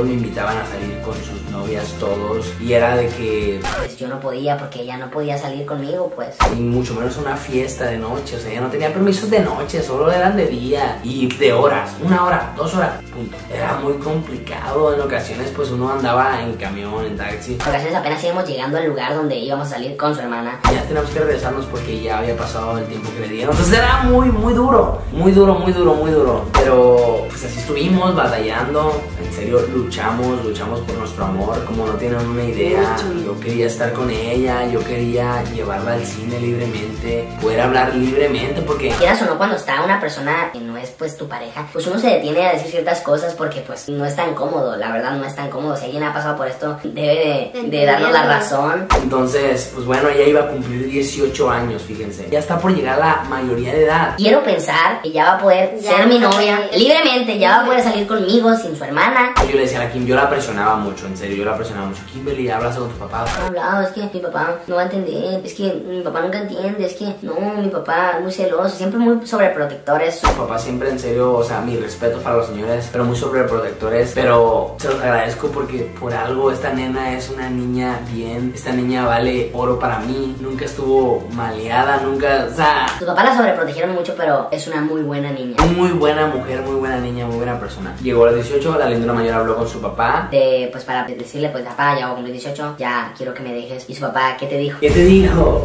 invitaban a salir con sus novias todos y era de que pues yo no podía porque ella no podía salir conmigo, pues. Y mucho menos una fiesta de noche, o sea, ella no tenía permisos de noche, solo eran de día y de horas, 1 hora, 2 horas, punto. Era muy complicado, en ocasiones pues uno andaba en camión, en taxi. En ocasiones apenas íbamos llegando al lugar donde íbamos a salir con su hermana. Ya teníamos que regresarnos porque ya había pasado el tiempo que le dieron. Entonces era muy duro. Muy duro. Pero pues así estuvimos batallando. En serio, luchamos por nuestro amor. Como no tienen una idea. Yo quería estar con ella. Yo quería llevarla al cine libremente. Poder hablar libremente porque... Quieras o no, cuando está una persona que no es pues tu pareja, pues uno se detiene a decir ciertas cosas porque pues no es tan cómodo. La verdad no es tan cómodo. Si alguien ha pasado por esto, debe de darnos la razón. Entonces, pues bueno, ella iba a cumplir 18 años, fíjense. Ya está por llegar a la mayoría de edad. Quiero pensar que ya va a poder ser mi novia libremente, ya va a poder salir conmigo sin su hermana. Yo le decía a la Kim, yo la presionaba mucho, en serio, yo la presionaba mucho. Kimberly, hablas con tu papá. No he hablado, es que mi papá no va a entender, es que mi papá nunca entiende, es que no, mi papá es muy celoso, siempre muy sobreprotectores. Su papá siempre, en serio, o sea, mi respeto para los señores, pero muy sobreprotectores. Pero se los agradezco porque por algo esta nena es una niña bien. Esta niña vale oro para mí, nunca estuvo maleada, nunca, o sea... Su papá la sobreprotegieron mucho, pero es una muy buena niña. Muy buena mujer, muy buena niña, muy buena persona. Llegó a los 18, la lindura mayor habló con su papá. Pues para decirle, pues papá, ya voy a cumplir 18, ya quiero que me dejes. Y su papá, ¿qué te dijo? ¿Qué te dijo?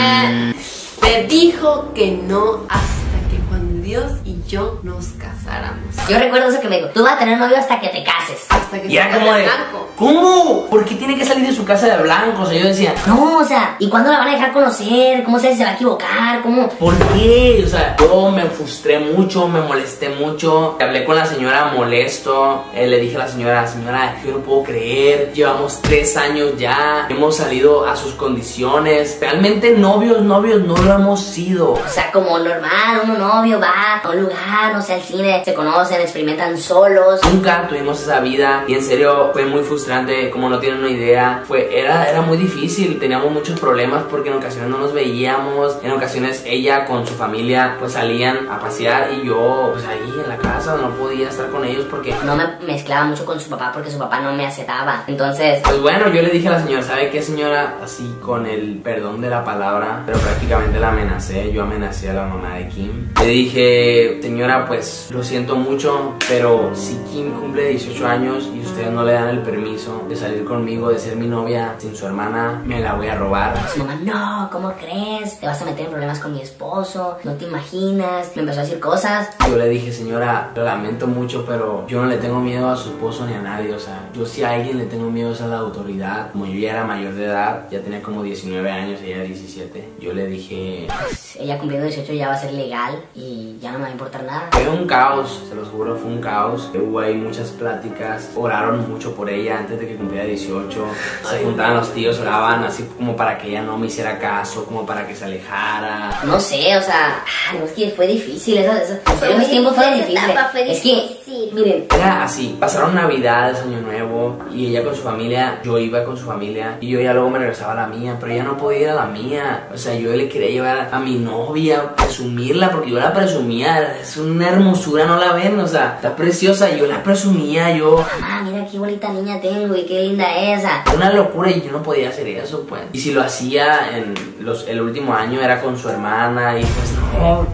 Me dijo que no hasta que Juan Dios y yo nos casáramos. Yo recuerdo eso que me dijo, tú vas a tener novio hasta que te cases. Hasta que Y era salga como de, blanco. ¿cómo? ¿Por qué tiene que salir de su casa de blanco? O sea, yo decía, No, o sea, ¿y cuándo la van a dejar conocer? ¿Cómo sé si se va a equivocar? ¿Cómo? ¿por qué? O sea, yo me frustré mucho, me molesté mucho. Hablé con la señora molesto. Le dije a la señora, yo no puedo creer. Llevamos 3 años ya. Hemos salido a sus condiciones. Realmente novios no lo hemos sido. O sea, como normal, uno novio va a un lugar, no sé, al cine, se conocen, experimentan solos. Nunca tuvimos esa vida y en serio fue muy frustrante, como no tienen una idea. Era muy difícil, teníamos muchos problemas porque en ocasiones no nos veíamos. En ocasiones ella con su familia pues salían a pasear y yo pues ahí en la casa no podía estar con ellos porque... No me mezclaba mucho con su papá porque su papá no me aceptaba. Entonces... Pues bueno, yo le dije a la señora, ¿sabe qué, señora? Así con el perdón de la palabra, pero prácticamente la amenacé. Yo amenacé a la mamá de Kim. Le dije, señora, pues lo siento mucho, pero si Kim cumple 18 años y ustedes no le dan el permiso de salir conmigo, de ser mi novia sin su hermana, me la voy a robar. Su mamá, no, ¿cómo crees? Te vas a meter en problemas con mi esposo, no te imaginas. Me empezó a decir cosas. Yo le dije, señora, lo lamento mucho, pero yo no le tengo miedo a su esposo ni a nadie. O sea, yo si a alguien le tengo miedo es a la autoridad. Como yo ya era mayor de edad, ya tenía como 19 años, ella 17. Yo le dije... Pues ella cumpliendo 18 ya va a ser legal y ya no me va a importar nada. Fue un caos, se los juro, fue un caos. Hubo ahí muchas pláticas, oraron mucho por ella antes de que cumpliera 18. Se juntaban los tíos, oraban así como para que ella no me hiciera caso, como para que se alejara. No sé, o sea, no, es que fue difícil, eso en serio, ese tiempo fue difícil. Es que, miren, era así, pasaron navidades, año nuevo, y ella con su familia, yo iba con su familia, y yo ya luego me regresaba a la mía, pero ella no podía ir a la mía. O sea, yo le quería llevar a mi novia, presumirla, porque yo la presumía, es una hermosura, no la ven, o sea, está preciosa, yo la presumía, yo... Mamá, mira qué bonita niña tengo y qué linda esa. Una locura y yo no podía hacer eso, pues. Y si lo hacía en el último año era con su hermana y pues no,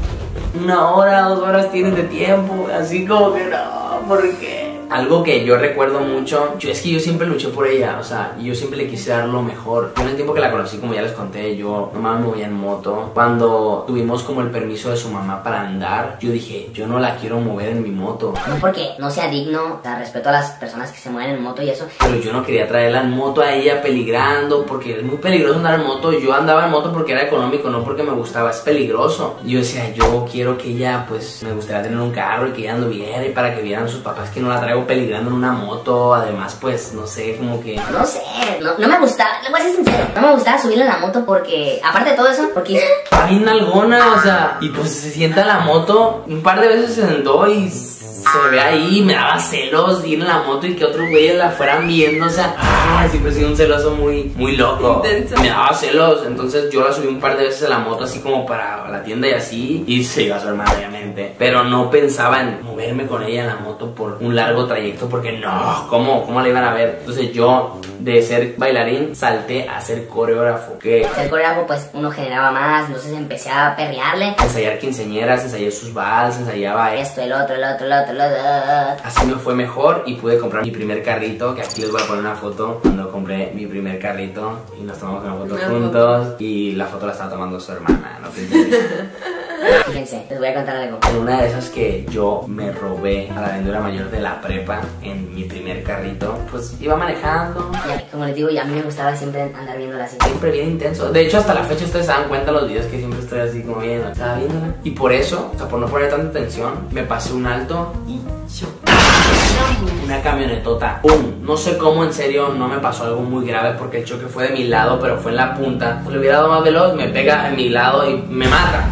1 hora, 2 horas tienes de tiempo, así como que no, ¿por qué? Algo que yo recuerdo mucho, es que yo siempre luché por ella, o sea, y yo siempre le quise dar lo mejor. Yo en el tiempo que la conocí, como ya les conté, yo nomás me movía en moto. Cuando tuvimos como el permiso de su mamá para andar, yo dije, yo no la quiero mover en mi moto. No porque no sea digno, o sea, respeto a las personas que se mueven en moto y eso. Pero yo no quería traerla en moto a ella peligrando, porque es muy peligroso andar en moto. Yo andaba en moto porque era económico, no porque me gustaba, es peligroso. Y yo decía, yo quiero que ella, pues, me gustaría tener un carro y que ella anduviera y para que vieran sus papás que no la traigo peligrando en una moto. Además, pues, no sé, como que... No sé, no me gustaba, le voy a ser sincero, no me gustaba subirle en la moto porque, aparte de todo eso, porque... Está bien nalgona, o sea, y pues se sienta en la moto, un par de veces se sentó y... se ve ahí, me daba celos ir en la moto y que otros güeyes la fueran viendo, o sea, siempre he sido un celoso muy loco. Intenso. Me daba celos, entonces yo la subí un par de veces a la moto así como para la tienda y así, y se iba a su hermana obviamente, pero no pensaba en moverme con ella en la moto por un largo trayecto porque no, ¿cómo la iban a ver? Entonces yo de ser bailarín salté a ser coreógrafo, que Ser coreógrafo pues uno generaba más, entonces empecé a perrearle. ensayar quinceañeras, ensayé sus vals, ensayaba Esto, el otro. así me fue mejor y pude comprar mi primer carrito, que aquí les voy a poner una foto cuando compré mi primer carrito y nos tomamos una foto juntos y la foto la estaba tomando su hermana, ¿no? Fíjense, les voy a contar algo. En una de esas que yo me robé a la vendedora mayor de la prepa en mi primer carrito, pues iba manejando, Ya, como les digo, y a mí me gustaba siempre andar viéndola así. siempre bien intenso. De hecho, hasta la fecha ustedes se dan cuenta en los videos que siempre estoy así como viendo, estaba viéndola. Y por eso, o sea, por no poner tanta atención, me pasé un alto y una camionetota, ¡pum! No sé cómo, en serio, no me pasó algo muy grave porque el choque fue de mi lado, pero fue en la punta. Si le hubiera dado más veloz, me pega en mi lado y me mata.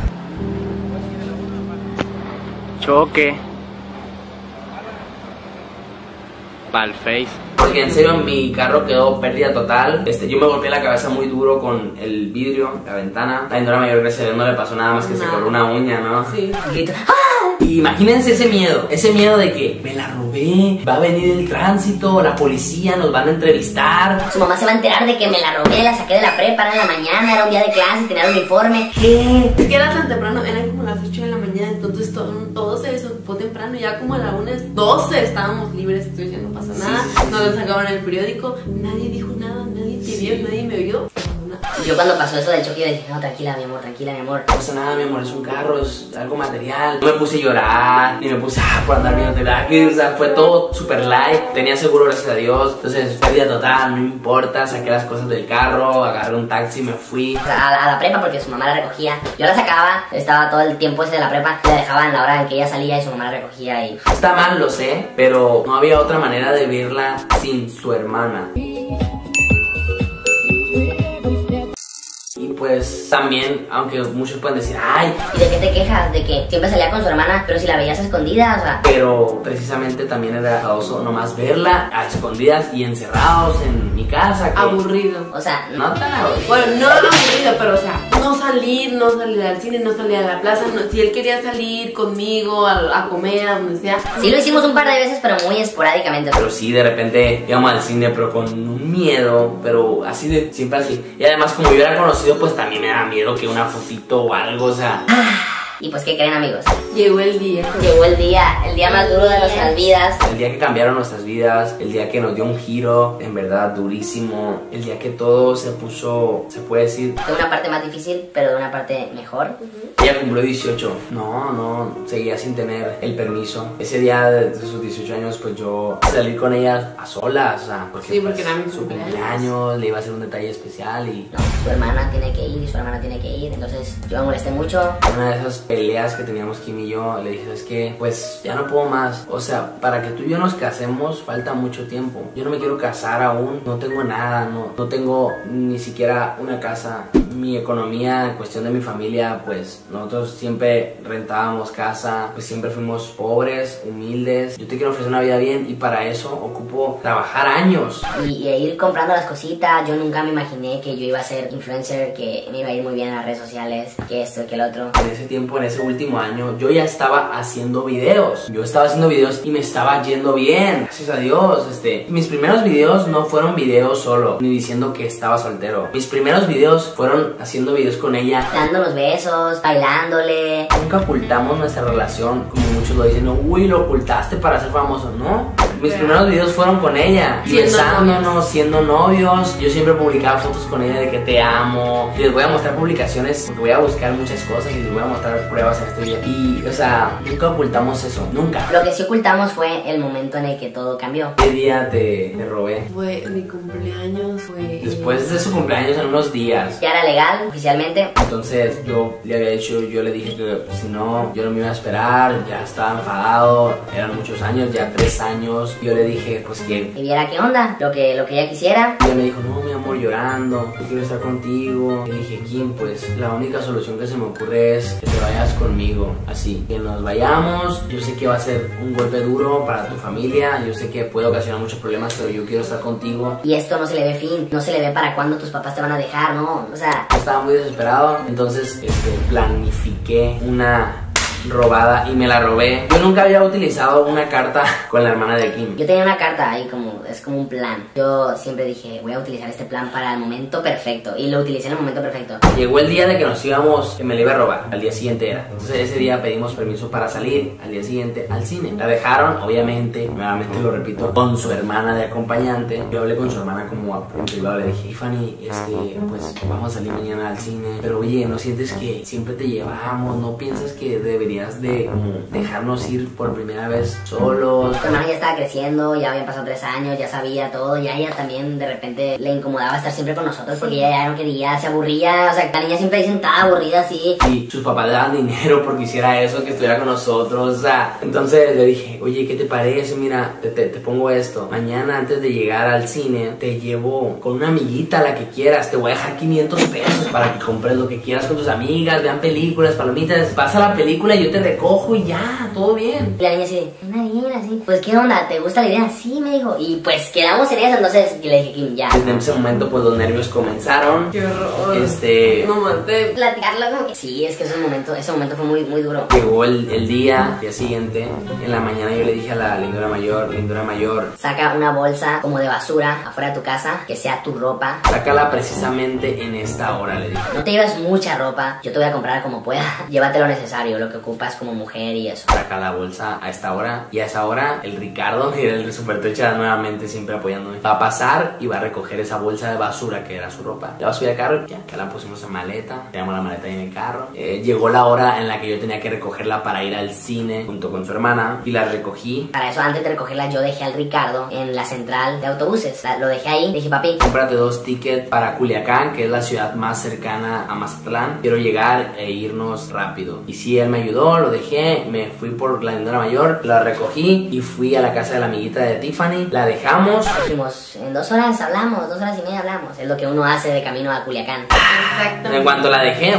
Choque. Pa'l face. Porque en serio mi carro quedó pérdida total. Yo me golpeé la cabeza muy duro con el vidrio, la ventana. La vendedora mayor, gracias a Dios, no le pasó nada más que se coló una uña, ¿no? Sí. Grito, Y imagínense ese miedo de que me la robé, va a venir el tránsito, la policía, nos van a entrevistar. su mamá se va a enterar de que me la robé, la saqué de la prepa, era en la mañana, era un día de clase, tenía el uniforme. ¿Qué? Es que era tan temprano, eran como las 8 de la mañana, entonces todo se desocupó temprano. Ya como a la 1:12 estábamos libres, entonces ya no pasó nada. Nos lo sacaban en el periódico, nadie dijo nada, nadie te vio, nadie me vio. Y yo cuando pasó eso del choque, yo dije, no, tranquila mi amor, tranquila mi amor. No pasa nada, mi amor, es un carro, es algo material. No me puse a llorar, ni me puse por andar viendo terapia. O sea, fue todo super light. Tenía seguro, gracias a Dios. Entonces, pérdida total, no importa. Saqué las cosas del carro, agarré un taxi, me fui. O sea, a la prepa porque su mamá la recogía. Yo la sacaba, estaba todo el tiempo ese de la prepa, la dejaba en la hora en que ella salía y su mamá la recogía y... Está mal, lo sé, pero no había otra manera de verla sin su hermana. Y pues también, aunque muchos pueden decir, ay, ¿Y de qué te quejas? De que siempre salía con su hermana, pero si la veías a escondidas, o sea... pero precisamente también era enfadoso nomás verla a escondidas y encerrados en mi casa. Que Aburrido. O sea, no tan aburrido. Bueno, no aburrido, pero o sea, no salir al cine, no salir a la plaza. Si él quería salir conmigo a comer, a donde sea. sí lo hicimos un par de veces, pero muy esporádicamente. Pero sí, de repente íbamos al cine, pero con un miedo, pero así de, siempre así. Y además, como yo era conocido, pues también me da miedo que una fotito o algo, o sea. Y pues, ¿qué creen, amigos? Llegó el día. Llegó el día más duro de nuestras vidas. El día que cambiaron nuestras vidas, el día que nos dio un giro, en verdad, durísimo. El día que todo se puso, se puede decir. De una parte más difícil, pero de una parte mejor. Ella cumplió 18. No, seguía sin tener el permiso. Ese día de sus 18 años, pues yo salí con ella a solas, o sea, porque, Sí, porque pues, era mi su cumpleaños. cumpleaños, le iba a hacer un detalle especial y No, su hermana tiene que ir y su hermana tiene que ir. Entonces, yo me molesté mucho. una de esas peleas que teníamos Kim y yo, le dije, es que pues ya no puedo más. O sea, para que tú y yo nos casemos falta mucho tiempo. Yo no me quiero casar aún, no tengo nada, no tengo ni siquiera una casa. Mi economía, en cuestión de mi familia, pues nosotros siempre rentábamos casa, pues siempre fuimos pobres, humildes. Yo te quiero ofrecer una vida bien y para eso ocupo trabajar años. Y ir comprando las cositas. Yo nunca me imaginé que yo iba a ser influencer, que me iba a ir muy bien en las redes sociales, que esto, que el otro. En ese tiempo, en ese último año, yo ya estaba haciendo videos. Yo estaba haciendo videos y me estaba yendo bien, gracias a Dios. Mis primeros videos no fueron videos solo, ni diciendo que estaba soltero. Mis primeros videos fueron haciendo videos con ella, Dándonos besos, bailándole. nunca ocultamos nuestra relación, como muchos lo dicen, uy, lo ocultaste para ser famoso, ¿no? Mis primeros videos fueron con ella, Siendo besándonos, siendo novios. Yo siempre publicaba fotos con ella de que te amo. Y les voy a mostrar publicaciones, porque voy a buscar muchas cosas y les voy a mostrar pruebas en este video. Y, o sea, nunca ocultamos eso, nunca. Lo que sí ocultamos fue el momento en el que todo cambió. ¿Qué día te robé? Fue mi cumpleaños, fue... Después de su cumpleaños, en unos días. Ya era legal, oficialmente. Entonces yo le había dicho, yo le dije que si no, yo no me iba a esperar, ya estaba enfadado, eran muchos años, ya 3 años juntos. Yo le dije, pues que... Y viera qué onda, lo que ella quisiera. Y ella me dijo, no, mi amor, llorando, yo quiero estar contigo. Y le dije, Kim, pues la única solución que se me ocurre es que te vayas conmigo. Así, que nos vayamos. Yo sé que va a ser un golpe duro para tu familia. Yo sé que puede ocasionar muchos problemas, pero yo quiero estar contigo. Y esto no se le ve fin, no se le ve para cuándo tus papás te van a dejar, ¿no? O sea... Estaba muy desesperado, entonces planifiqué una robada y me la robé. Yo nunca había utilizado una carta con la hermana de Kim. Yo tenía una carta ahí es como un plan. Yo siempre dije, voy a utilizar este plan para el momento perfecto. Y lo utilicé en el momento perfecto. Llegó el día de que nos íbamos, que me la iba a robar. Al día siguiente era. Entonces ese día pedimos permiso para salir. Al día siguiente al cine. La dejaron, obviamente, nuevamente lo repito, con su hermana de acompañante. Yo hablé con su hermana como en privado. Le dije, Fanny, pues vamos a salir mañana al cine. Pero oye, ¿no sientes que siempre te llevamos? ¿No piensas que deberías de dejarnos ir por primera vez solos? Tu hermana ya estaba creciendo, ya habían pasado 3 años, ya sabía todo, ya ella también de repente le incomodaba estar siempre con nosotros porque ella ya no quería, se aburría, o sea, la niña siempre ahí sentada aburrida así. Y sus papás le daban dinero porque hiciera eso, que estuviera con nosotros, o sea, entonces le dije, oye, ¿qué te parece? Mira, te pongo esto, mañana antes de llegar al cine te llevo con una amiguita, la que quieras, te voy a dejar 500 pesos para que compres lo que quieras con tus amigas, vean películas, palomitas, pasa la película y yo te recojo y ya, todo bien. Y la niña así, una niña así, pues ¿qué onda? ¿Te gusta la idea? Sí, me dijo. Y pues quedamos en eso, entonces y le dije, Kim, ya. Desde ese momento pues los nervios comenzaron. Qué horror. No maté. Platicarlo como que... Sí, es que ese momento fue muy duro. Llegó el día siguiente, en la mañana yo le dije a la lindura mayor, saca una bolsa como de basura afuera de tu casa, que sea tu ropa. sácala precisamente en esta hora, le dije. No te lleves mucha ropa, yo te voy a comprar como pueda. Llévate lo necesario, lo que ocupas como mujer y eso. Saca la bolsa a esta hora, y a esa hora el Ricardo, que era el de Super Tocha, nuevamente siempre apoyándome, va a pasar y va a recoger esa bolsa de basura que era su ropa. La va a subir al carro, ya que la pusimos en maleta, tenemos la maleta ahí en el carro. Llegó la hora en la que yo tenía que recogerla para ir al cine junto con su hermana, y la recogí. Para eso, antes de recogerla, yo dejé al Ricardo en la central de autobuses. Lo dejé ahí, le dije, papi, cómprate 2 tickets para Culiacán, que es la ciudad más cercana a Mazatlán. Quiero llegar e irnos rápido. Y sí, él me ayudó, lo dejé, me fui por la lindura mayor, la recogí y fui a la casa de la amiguita de Tiffany. La dejamos. Dijimos, en 2 horas hablamos, 2 horas y media hablamos. Es lo que uno hace de camino a Culiacán. Exacto. En cuanto la dejé,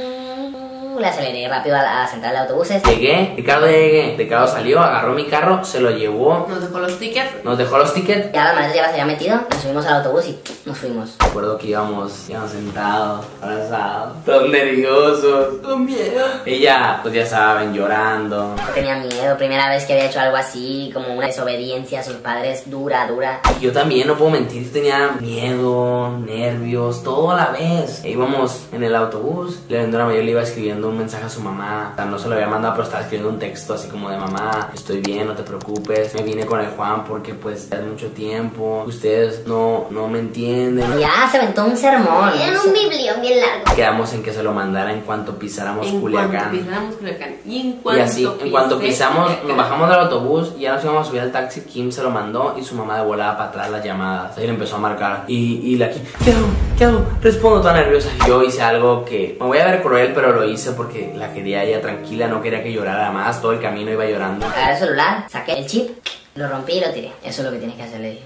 Le aceleré rápido a la central de autobuses. llegué, Ricardo salió, agarró mi carro, se lo llevó, Nos dejó los tickets. nos dejó los tickets. Ya las maletas ya las había metido, nos subimos al autobús y nos fuimos. Recuerdo que íbamos sentados, abrazados, todos nerviosos, con miedo. Ella, pues ya saben, llorando. Yo tenía miedo, primera vez que había hecho algo así, como una desobediencia a sus padres, dura. Y yo también, no puedo mentir, tenía miedo, nervios, todo a la vez. E íbamos en el autobús, la lindura mayor le iba escribiendo un mensaje a su mamá. O sea, no se lo había mandado, pero estaba escribiendo un texto así como de: mamá, estoy bien, no te preocupes. Me vine con el Juan porque pues hace mucho tiempo. Ustedes no me entienden. Ya se aventó un sermón. Era un biblión bien largo. Quedamos en que se lo mandara en cuanto pisáramos En Culiacán. cuanto pisáramos Culiacán. Y así, en cuanto pisamos, nos bajamos del autobús y ya nos íbamos a subir al taxi. Kim se lo mandó y su mamá de volada para atrás las llamadas. Ahí le empezó a marcar. Y la Kim, ¿qué hago? Respondo toda nerviosa. Yo hice algo que me voy a ver cruel, pero lo hice porque la quería ella tranquila, no quería que llorara más. Todo el camino iba llorando. Agarré el celular, saqué el chip, lo rompí y lo tiré. Eso es lo que tienes que hacer, le dije.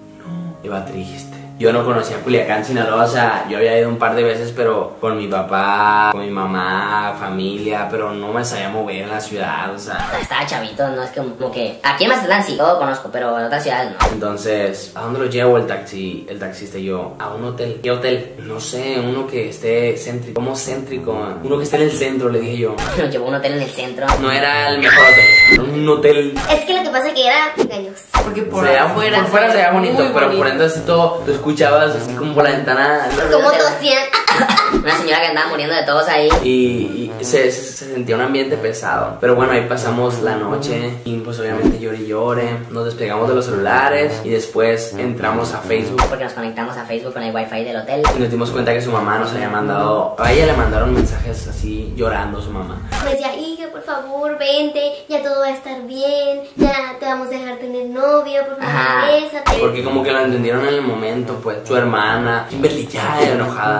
Iba triste. Yo no conocía Culiacán, Sinaloa, o sea, yo había ido un par de veces, pero con mi papá, con mi mamá, familia, pero no me sabía mover en la ciudad, o sea. Estaba chavito, no es como que... Aquí en Mazatlán sí, todo conozco, pero en otras ciudades no. Entonces, ¿a dónde lo llevo el taxista y yo? A un hotel. ¿Qué hotel? No sé, uno que esté céntrico. ¿Cómo céntrico? Uno que esté en el centro, le dije yo. Nos llevó a un hotel en el centro. No era el mejor hotel, era un hotel. Es que lo que pasa es que era engañoso. Porque por Por fuera se veía bonito, muy pero bonito. por dentro así todo, tú escuchabas así como por la ventana. Como tosían. Una señora que andaba muriendo de todos ahí. Y se sentía un ambiente pesado. Pero bueno, ahí pasamos la noche y pues obviamente lloré y lloré. Nos despegamos de los celulares y después entramos a Facebook. Porque nos conectamos a Facebook con el wifi del hotel. Y nos dimos cuenta que su mamá nos había mandado... A ella le mandaron mensajes así llorando su mamá. Me decía, hija, por favor, vente, ya todo va a estar bien, ya te vamos a dejar tener novio, por favor, Ajá. bésate. Porque como que lo entendieron en el momento, pues su hermana, Kimberly ya enojada. Lo que me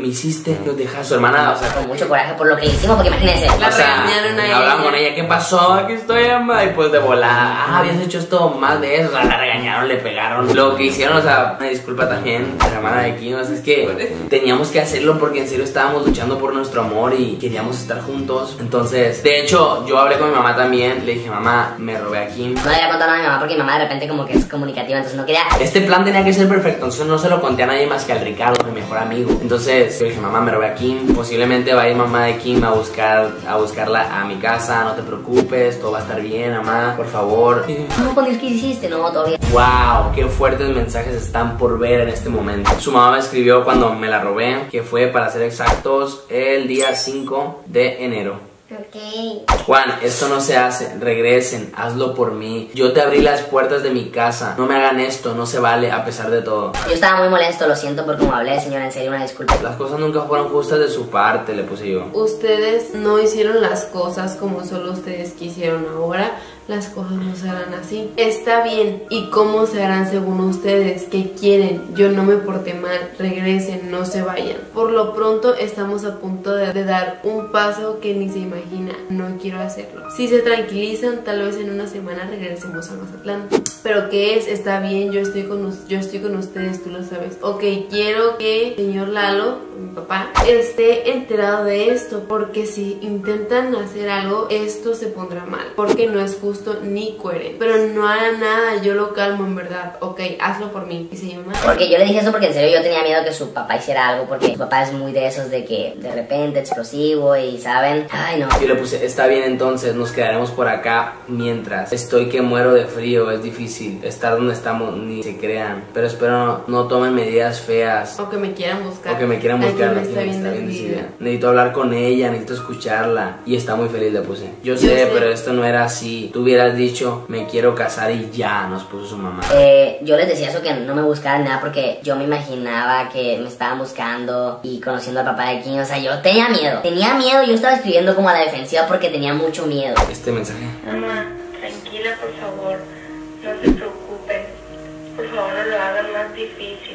me hiciste, nos dejaste. Su hermana, o sea, Con mucho coraje por lo que hicimos, porque imagínense. La o sea, regañaron a ella. hablaban con ella, ¿qué pasó? Aquí estoy, Emma. Y pues de volada, habías hecho esto más veces. O sea, la regañaron, le pegaron. Lo que hicieron, o sea, una disculpa también, la hermana de Kim. O sea, es que teníamos que hacerlo porque en serio estábamos luchando por nuestro amor y queríamos estar juntos. Entonces, de hecho, yo hablé con mi mamá también. Le dije, mamá, me robé a Kim. No le había contado nada a mi mamá porque mi mamá de repente como que es comunicativa, entonces no quería. Este plan tenía que ser perfecto, entonces no se lo conté a nadie más que al Ricardo, mi mejor amigo. Entonces yo dije, mamá, me robé a Kim. Posiblemente va a ir mamá de Kim a buscarla a mi casa. No te preocupes, todo va a estar bien, mamá, por favor. No, con el que hiciste, no, todavía. Wow, qué fuertes mensajes están por ver en este momento. Su mamá me escribió cuando me la robé, que fue, para ser exactos, el día 5 de enero. Ok. Juan, esto no se hace, regresen, hazlo por mí. Yo te abrí las puertas de mi casa. No me hagan esto, no se vale a pesar de todo. Yo estaba muy molesto, lo siento por cómo hablé, señora, en serio, una disculpa. Las cosas nunca fueron justas de su parte, le puse yo. Ustedes no hicieron las cosas como solo ustedes quisieron ahora. Las cosas no se harán así. Está bien. ¿Y cómo se harán según ustedes? ¿Qué quieren? Yo no me porté mal. Regresen, no se vayan. Por lo pronto estamos a punto de dar un paso que ni se imagina. No quiero hacerlo. Si se tranquilizan, tal vez en una semana regresemos a Mazatlán. Pero ¿qué es? Está bien, yo estoy con ustedes, tú lo sabes. Ok, quiero que el señor Lalo, mi papá, esté enterado de esto. Porque si intentan hacer algo, esto se pondrá mal. Porque no es justo ni coherente. Pero no hará nada, yo lo calmo en verdad. Ok, hazlo por mí. ¿Y se llama? Porque yo le dije eso porque en serio yo tenía miedo que su papá hiciera algo, porque su papá es muy de esos de que de repente explosivo y saben. Ay, no. Yo le puse, está bien, entonces nos quedaremos por acá mientras. Estoy que muero de frío, es difícil estar donde estamos, ni se crean. Pero espero no tomen medidas feas. O que me quieran buscar. O que me quieran buscar. Aquí me está bien decidida. Necesito hablar con ella, necesito escucharla. Y está muy feliz, le puse. Yo sé, pero esto no era así. Tú hubieras dicho, me quiero casar y ya, nos puso su mamá. Yo les decía eso, que no me buscaran nada, porque yo me imaginaba que me estaban buscando y conociendo al papá de Kim. O sea, yo tenía miedo, yo estaba escribiendo como a la defensiva porque tenía mucho miedo. Este mensaje. Mamá, tranquila, por favor. No se preocupen. Por favor, no lo hagan más difícil.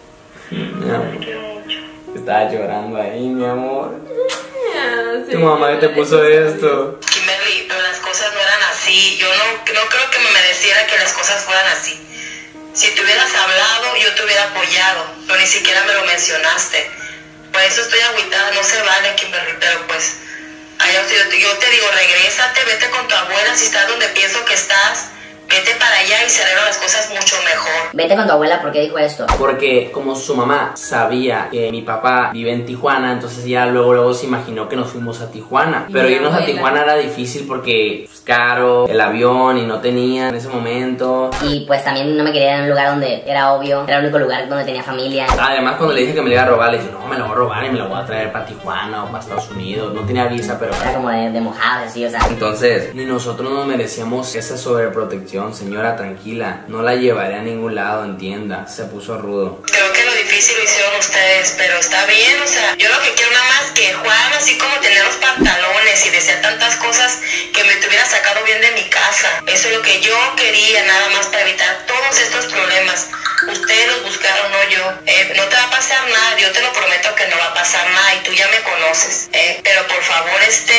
Te quiero mucho. Estaba llorando ahí, mi amor. Sí, Tu mamá te puso esto. Kimberly, pero las cosas no eran así. Yo no creo que me mereciera que las cosas fueran así. Si te hubieras hablado, yo te hubiera apoyado, pero ni siquiera me lo mencionaste. Por eso estoy agüitada, no se vale, Kimberly, pero pues... yo te digo, regrésate, vete con tu abuela, si estás donde pienso que estás... Vete para allá y se arreglan las cosas mucho mejor. Vete con tu abuela, ¿por qué dijo esto? Porque como su mamá sabía que mi papá vive en Tijuana, entonces ya luego se imaginó que nos fuimos a Tijuana. Pero irnos a Tijuana era difícil porque es caro, el avión, y no tenía en ese momento. Y pues también no me quería ir a un lugar donde era obvio, era el único lugar donde tenía familia. Además, cuando le dije que me lo iba a robar, le dije, no, me lo voy a robar y me lo voy a traer para Tijuana o para Estados Unidos. No tenía visa, pero... Era como de mojado, así, o sea. Entonces, ni nosotros nos merecíamos esa sobreprotección. Señora, tranquila, no la llevaré a ningún lado, entienda. Se puso rudo. Creo que lo difícil lo hicieron ustedes, pero está bien, o sea, yo lo que quiero nada más que Juan, así como tener los pantalones y decir tantas cosas, que me tuviera sacado bien de mi casa. Eso es lo que yo quería, nada más para evitar todos estos problemas. Ustedes los buscaron, no yo. No te va a pasar nada, yo te lo prometo que no va a pasar nada y tú ya me conoces. Pero por favor,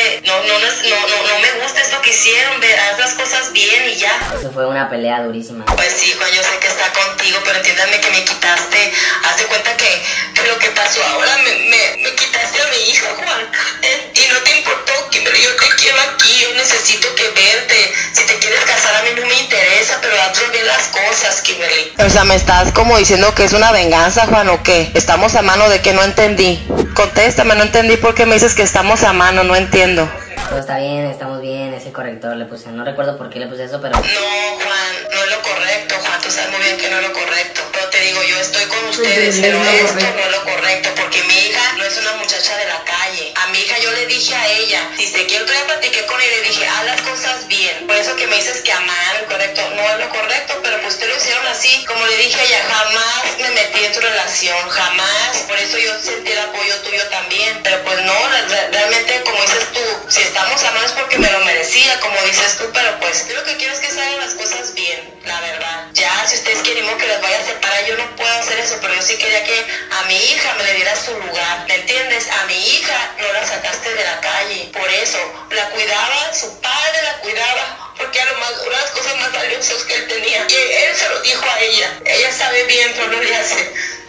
no me gusta esto que hicieron, haz las cosas bien y ya. Eso fue una pelea durísima. Pues sí, Juan, yo sé que está contigo, pero entiéndame que me quitaste, haz de cuenta que lo que pasó ahora me quitaste a mi hija, Juan. Y no te importó, Kimberly, yo te quiero aquí, yo necesito que verte. Si te quieres casar a mí no me interesa, pero hazlo bien las cosas, Kimberly. O sea, me estás como diciendo que es una venganza, Juan, ¿o qué? ¿Estamos a mano de que no entendí? Contéstame, no entendí por qué me dices que estamos a mano, no entiendo. Todo está bien, estamos bien, es el corrector, le puse, no recuerdo por qué le puse eso, pero... No, Juan, no es lo correcto, Juan, tú sabes muy bien que no es lo correcto. Pero te digo, yo estoy con ustedes, pero esto no es lo correcto, porque mi hija no es una muchacha de la calle. A mi hija yo le dije a ella, si se quiere, yo platiqué con ella y le dije, haz las cosas bien. Por eso que me dices que amar, correcto, no es lo correcto, pero pues ustedes lo hicieron así. Como le dije a ella, jamás me metí en tu relación, jamás. Por eso yo sentí el apoyo tuyo también. Pero pues no, realmente como dices tú, si estamos a mano es porque me lo merecía, como dices tú, pero pues yo lo que quiero es que se hagan las cosas bien, la verdad. Ya, si ustedes quieren que les vaya a separar, yo no puedo hacer eso, pero yo sí quería que a mi hija me le diera su lugar, ¿me entiendes? A mi hija no la sacaste de la calle, por eso la cuidaba, su padre la cuidaba, porque era una de las cosas más valiosas que él tenía, y él se lo dijo a ella sabe bien, pero no le hace.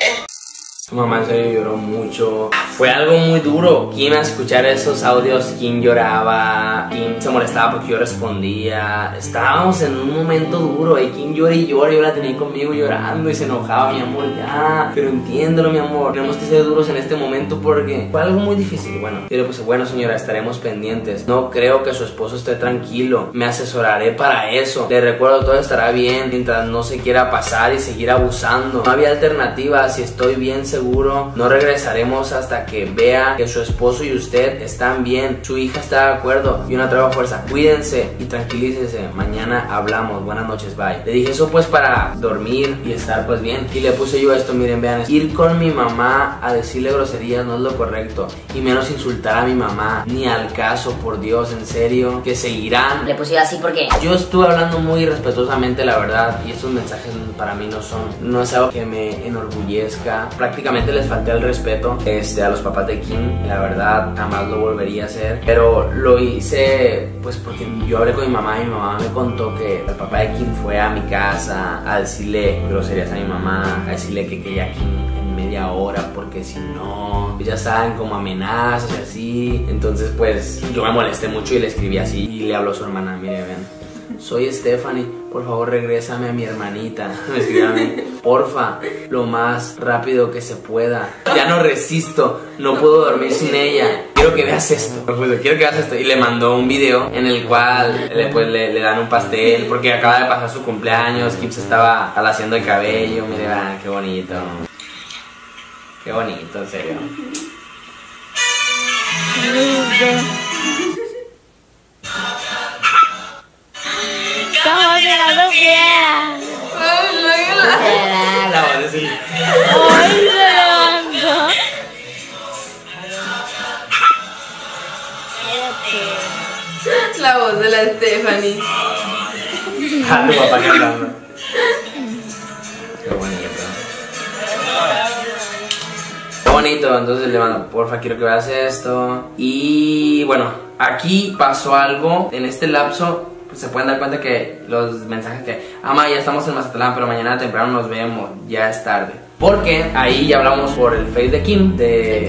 Su mamá en serio lloró mucho. Fue algo muy duro. Kim, a escuchar esos audios, Kim lloraba, Kim se molestaba porque yo respondía. Estábamos en un momento duro y Kim llora y llora. Yo la tenía conmigo llorando y se enojaba, mi amor, ya. Pero entiéndelo, mi amor. Tenemos que ser duros en este momento porque fue algo muy difícil. Bueno, yo le puse, bueno, señora, estaremos pendientes. No creo que su esposo esté tranquilo. Me asesoraré para eso. Le recuerdo, todo estará bien mientras no se quiera pasar y seguir abusando. No había alternativa. Si estoy bien seguro, no regresaremos hasta que vea que su esposo y usted están bien. Su hija está de acuerdo y una nueva fuerza. Cuídense y tranquilícese. Mañana hablamos. Buenas noches, bye. Le dije eso pues para dormir y estar pues bien. Y le puse yo esto, miren, vean. Ir con mi mamá a decirle groserías no es lo correcto. Y menos insultar a mi mamá. Ni al caso, por Dios, en serio. Que seguirán. Le puse yo así porque yo estuve hablando muy respetuosamente, la verdad. Y estos mensajes para mí no es algo que me enorgullezca. Prácticamente les falté el respeto a los papás de Kim, la verdad jamás lo volvería a hacer, pero lo hice pues porque yo hablé con mi mamá y mi mamá me contó que el papá de Kim fue a mi casa a decirle groserías a mi mamá, a decirle que quería a Kim en media hora porque si no, pues ya saben, como amenazas y así. Entonces pues yo me molesté mucho y le escribí así y le habló a su hermana, mire, vean. Soy Stephanie, por favor regrésame a mi hermanita. Me escribió a mí, porfa, lo más rápido que se pueda. Ya no resisto, no puedo dormir sin ella. Quiero que veas esto. Pues, quiero que veas esto. Y le mandó un video en el cual le dan un pastel porque acaba de pasar su cumpleaños. Kim se estaba haciendo el cabello. Mire, vean, qué bonito. Qué bonito, en serio. Estamos llegando bien. La voz de Silvia. Hoy se levantó. La voz de la Stephanie. Ah, tu papá cantando. Qué bonito. Qué bonito, entonces le mando, porfa, quiero que veas esto. Y bueno, aquí pasó algo en este lapso. Se pueden dar cuenta que los mensajes que ama, ya estamos en Mazatlán, pero mañana temprano nos vemos, ya es tarde. Porque ahí ya hablamos por el Face de Kim de...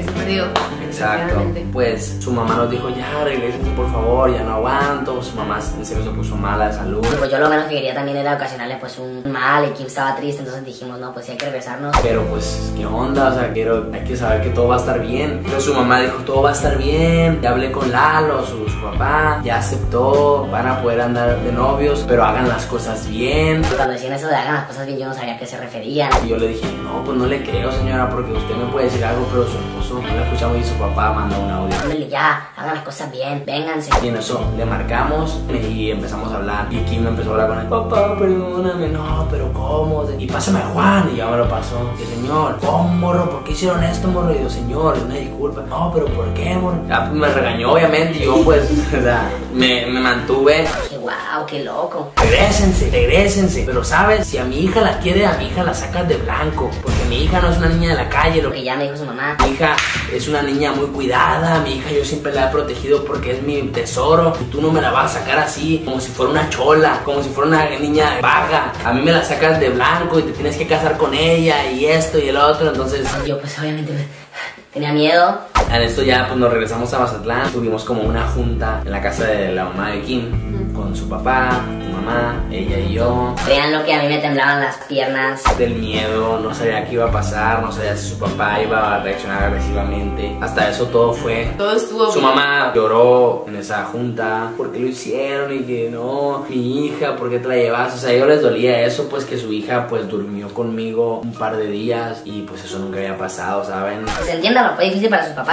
Exacto. Pues su mamá nos dijo, ya regrésense por favor, ya no aguanto. Su mamá en serio se puso mala de salud. pues yo lo menos que quería también era ocasionarle pues un mal y Kim estaba triste, entonces dijimos, no, pues sí hay que regresarnos. Pero pues, ¿qué onda? O sea, hay que saber que todo va a estar bien. Entonces su mamá dijo, todo va a estar bien. Ya hablé con Lalo, su papá, ya aceptó, van a poder andar de novios, pero hagan las cosas bien. Cuando decían eso de hagan las cosas bien, yo no sabía a qué se referían. Y yo le dije, no, pues no le creo, señora, porque usted me puede decir algo, pero su esposo no lo escuchamos y su papá manda un audio. Ándale ya, hagan las cosas bien, vénganse. Y en eso le marcamos y empezamos a hablar. Y Kim empezó a hablar con él, papá, perdóname, no, pero ¿cómo? Y pásame a Juan. Y ya me lo pasó. Y el señor, ¿cómo, morro? ¿Por qué hicieron esto, morro? Y yo, señor, una disculpa. No, pero ¿por qué, morro? Ya, pues, me regañó, obviamente. Y yo, pues, o sea, me mantuve. Dije, wow, qué loco. Regrésense. Pero, ¿sabes? Si a mi hija la quiere, a mi hija la sacas de blanco. Porque mi hija no es una niña de la calle. Lo que ya me dijo su mamá. Mi hija es una niña muy cuidada. Mi hija yo siempre la he protegido porque es mi tesoro. Y tú no me la vas a sacar así, como si fuera una chola, como si fuera una niña vaga. A mí me la sacas de blanco y te tienes que casar con ella y esto y el otro. Entonces yo pues obviamente tenía miedo. En esto ya pues nos regresamos a Mazatlán. Tuvimos como una junta en la casa de la mamá de Kim, con su papá, su mamá, ella y yo. Vean lo que a mí me temblaban las piernas. Del miedo, no sabía qué iba a pasar, no sabía si su papá iba a reaccionar agresivamente. Hasta eso todo estuvo su mamá lloró en esa junta porque lo hicieron y que no, mi hija, ¿por qué te la llevas? O sea, a ellos les dolía eso, pues que su hija pues durmió conmigo un par de días y pues eso nunca había pasado, ¿saben? Pues entiéndalo, fue difícil para sus papás.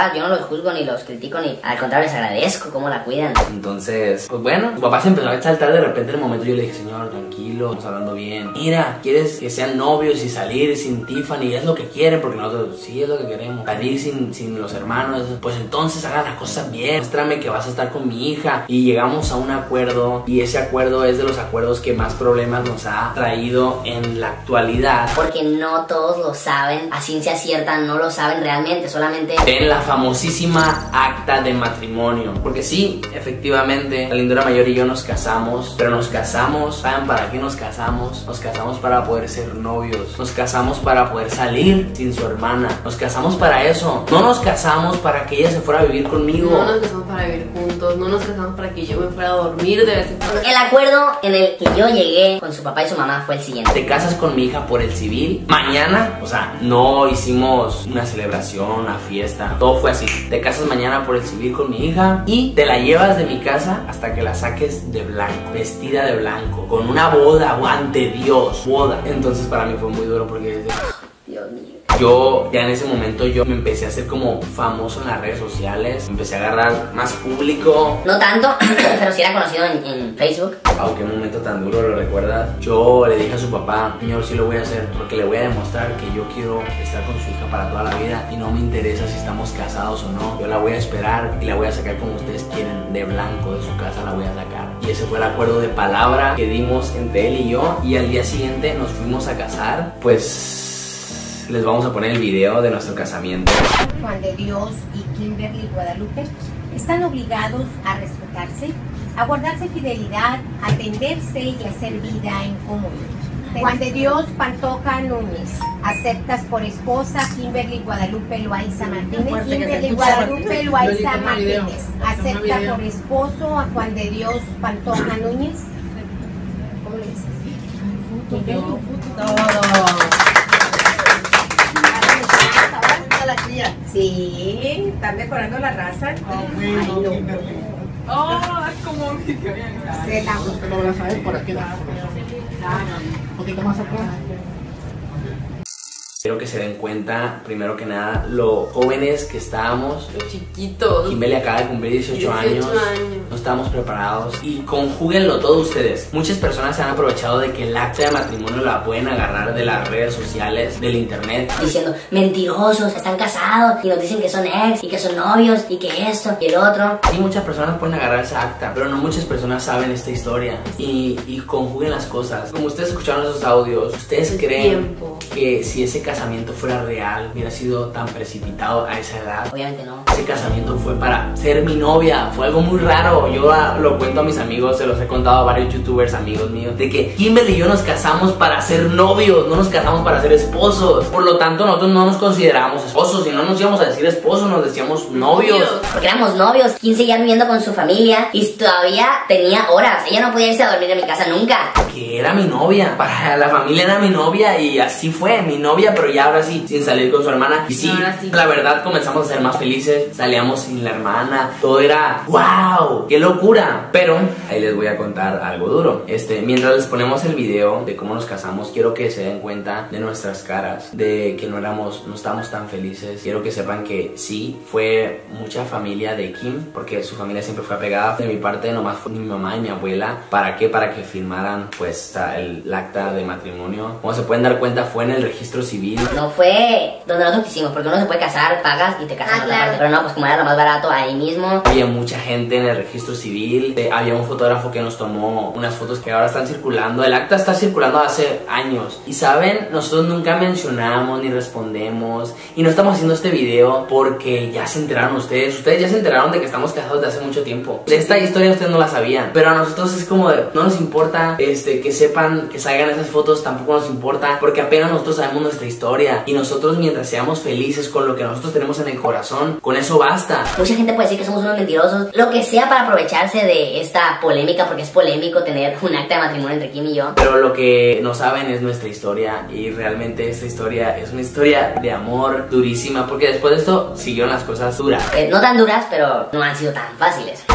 verdad, yo no los juzgo ni los critico, ni al contrario, les agradezco cómo la cuidan. Entonces, pues bueno, mi papá se empezó a exaltar de repente en el momento. Yo le dije, señor, tranquilo, estamos hablando bien. Mira, ¿quieres que sean novios y salir sin Tiffany? Es lo que quieren, porque nosotros sí es lo que queremos. Salir sin los hermanos, pues entonces hagan las cosas bien. Muéstrame que vas a estar con mi hija. Y llegamos a un acuerdo, y ese acuerdo es de los acuerdos que más problemas nos ha traído en la actualidad. Porque no todos lo saben, a ciencia cierta no lo saben realmente, solamente en la famosísima acta de matrimonio. Porque sí, efectivamente, la Lindora Mayor y yo nos casamos, pero nos casamos, ¿saben para qué nos casamos? Nos casamos para poder ser novios, nos casamos para poder salir sin su hermana, nos casamos para eso, no nos casamos para que ella se fuera a vivir conmigo. No nos casamos para vivir juntos, no nos casamos para que yo me fuera a dormir de vez en cuando. El acuerdo en el que yo llegué con su papá y su mamá fue el siguiente: te casas con mi hija por el civil, mañana, o sea, no hicimos una celebración, una fiesta, todo fue así. Te casas mañana por el civil con mi hija y te la llevas de mi casa hasta que la saques de blanco, vestida de blanco, con una boda, ante Dios, boda. Entonces para mí fue muy duro porque Dios mío. Yo ya en ese momento yo me empecé a hacer como famoso en las redes sociales, empecé a agarrar más público. No tanto, pero sí era conocido en Facebook. Wow, qué momento tan duro, ¿lo recuerdas? Yo le dije a su papá, señor, sí lo voy a hacer, porque le voy a demostrar que yo quiero estar con su hija para toda la vida y no me interesa si estamos casados o no. Yo la voy a esperar y la voy a sacar como ustedes quieren, de blanco de su casa la voy a sacar. Y ese fue el acuerdo de palabra que dimos entre él y yo, y al día siguiente nos fuimos a casar. Pues les vamos a poner el video de nuestro casamiento. Juan de Dios y Kimberly Guadalupe están obligados a respetarse, a guardarse fidelidad, a atenderse y a hacer vida en común. Juan de Dios Pantoja Núñez, aceptas por esposa Kimberly Guadalupe Loaiza Martínez. Kimberly Guadalupe Loaiza Martínez, acepta por esposo a Juan de Dios Pantoja Núñez. ¿Cómo le dices? Sí, están decorando la raza. Ay, no. Oh, es como un video. Se la... No la sabes por aquí. Un poquito más acá. Quiero que se den cuenta, primero que nada, lo jóvenes que estábamos. Los chiquitos. Kimberly acaba de cumplir 18 años. No estábamos preparados. Y conjúguenlo todos ustedes. Muchas personas se han aprovechado de que el acta de matrimonio la pueden agarrar de las redes sociales, del internet, diciendo, mentirosos, están casados y nos dicen que son ex y que son novios y que esto y el otro. Y muchas personas pueden agarrar esa acta, pero no muchas personas saben esta historia. Y conjuguen las cosas. Como ustedes escucharon esos audios, ¿ustedes creen que si ese casamiento fuera real, hubiera sido tan precipitado a esa edad? Obviamente no. Ese casamiento fue para ser mi novia, fue algo muy raro. Yo lo cuento a mis amigos, se los he contado a varios youtubers amigos míos, de que Kimberly y yo nos casamos para ser novios, no nos casamos para ser esposos. Por lo tanto, nosotros no nos considerábamos esposos, y no nos íbamos a decir esposos, nos decíamos novios. Porque éramos novios, 15 ya viviendo con su familia y todavía tenía horas. Ella no podía irse a dormir en mi casa nunca. Que era mi novia, para la familia era mi novia, y así fue, mi novia, pero ya ahora sí, sin salir con su hermana. Y sí, la verdad comenzamos a ser más felices, salíamos sin la hermana, todo era wow, qué locura. Pero ahí les voy a contar algo duro. Mientras les ponemos el video de cómo nos casamos, quiero que se den cuenta de nuestras caras, de que no estábamos tan felices. Quiero que sepan que sí, fue mucha familia de Kim, porque su familia siempre fue apegada. De mi parte nomás fue mi mamá y mi abuela. ¿Para qué? Para que firmaran pues el acta de matrimonio. Como se pueden dar cuenta, fue en el registro civil. No fue donde nosotros quisimos, porque uno se puede casar, pagas y te casas en otra parte. Pero no, pues como era lo más barato, ahí mismo. Había mucha gente en el registro civil. Había un fotógrafo que nos tomó unas fotos que ahora están circulando. El acta está circulando hace años. Y saben, nosotros nunca mencionamos ni respondemos. Y no estamos haciendo este video porque ya se enteraron ustedes. Ustedes ya se enteraron de que estamos casados desde hace mucho tiempo. De esta historia ustedes no la sabían. Pero a nosotros es como no nos importa que sepan, que salgan esas fotos. Tampoco nos importa, porque apenas nosotros sabemos nuestra historia. Y nosotros, mientras seamos felices con lo que nosotros tenemos en el corazón, con eso basta. Mucha gente puede decir que somos unos mentirosos, lo que sea, para aprovecharse de esta polémica, porque es polémico tener un acta de matrimonio entre Kim y yo. Pero lo que no saben es nuestra historia, y realmente esta historia es una historia de amor durísima, porque después de esto siguieron las cosas duras. No tan duras, pero no han sido tan fáciles.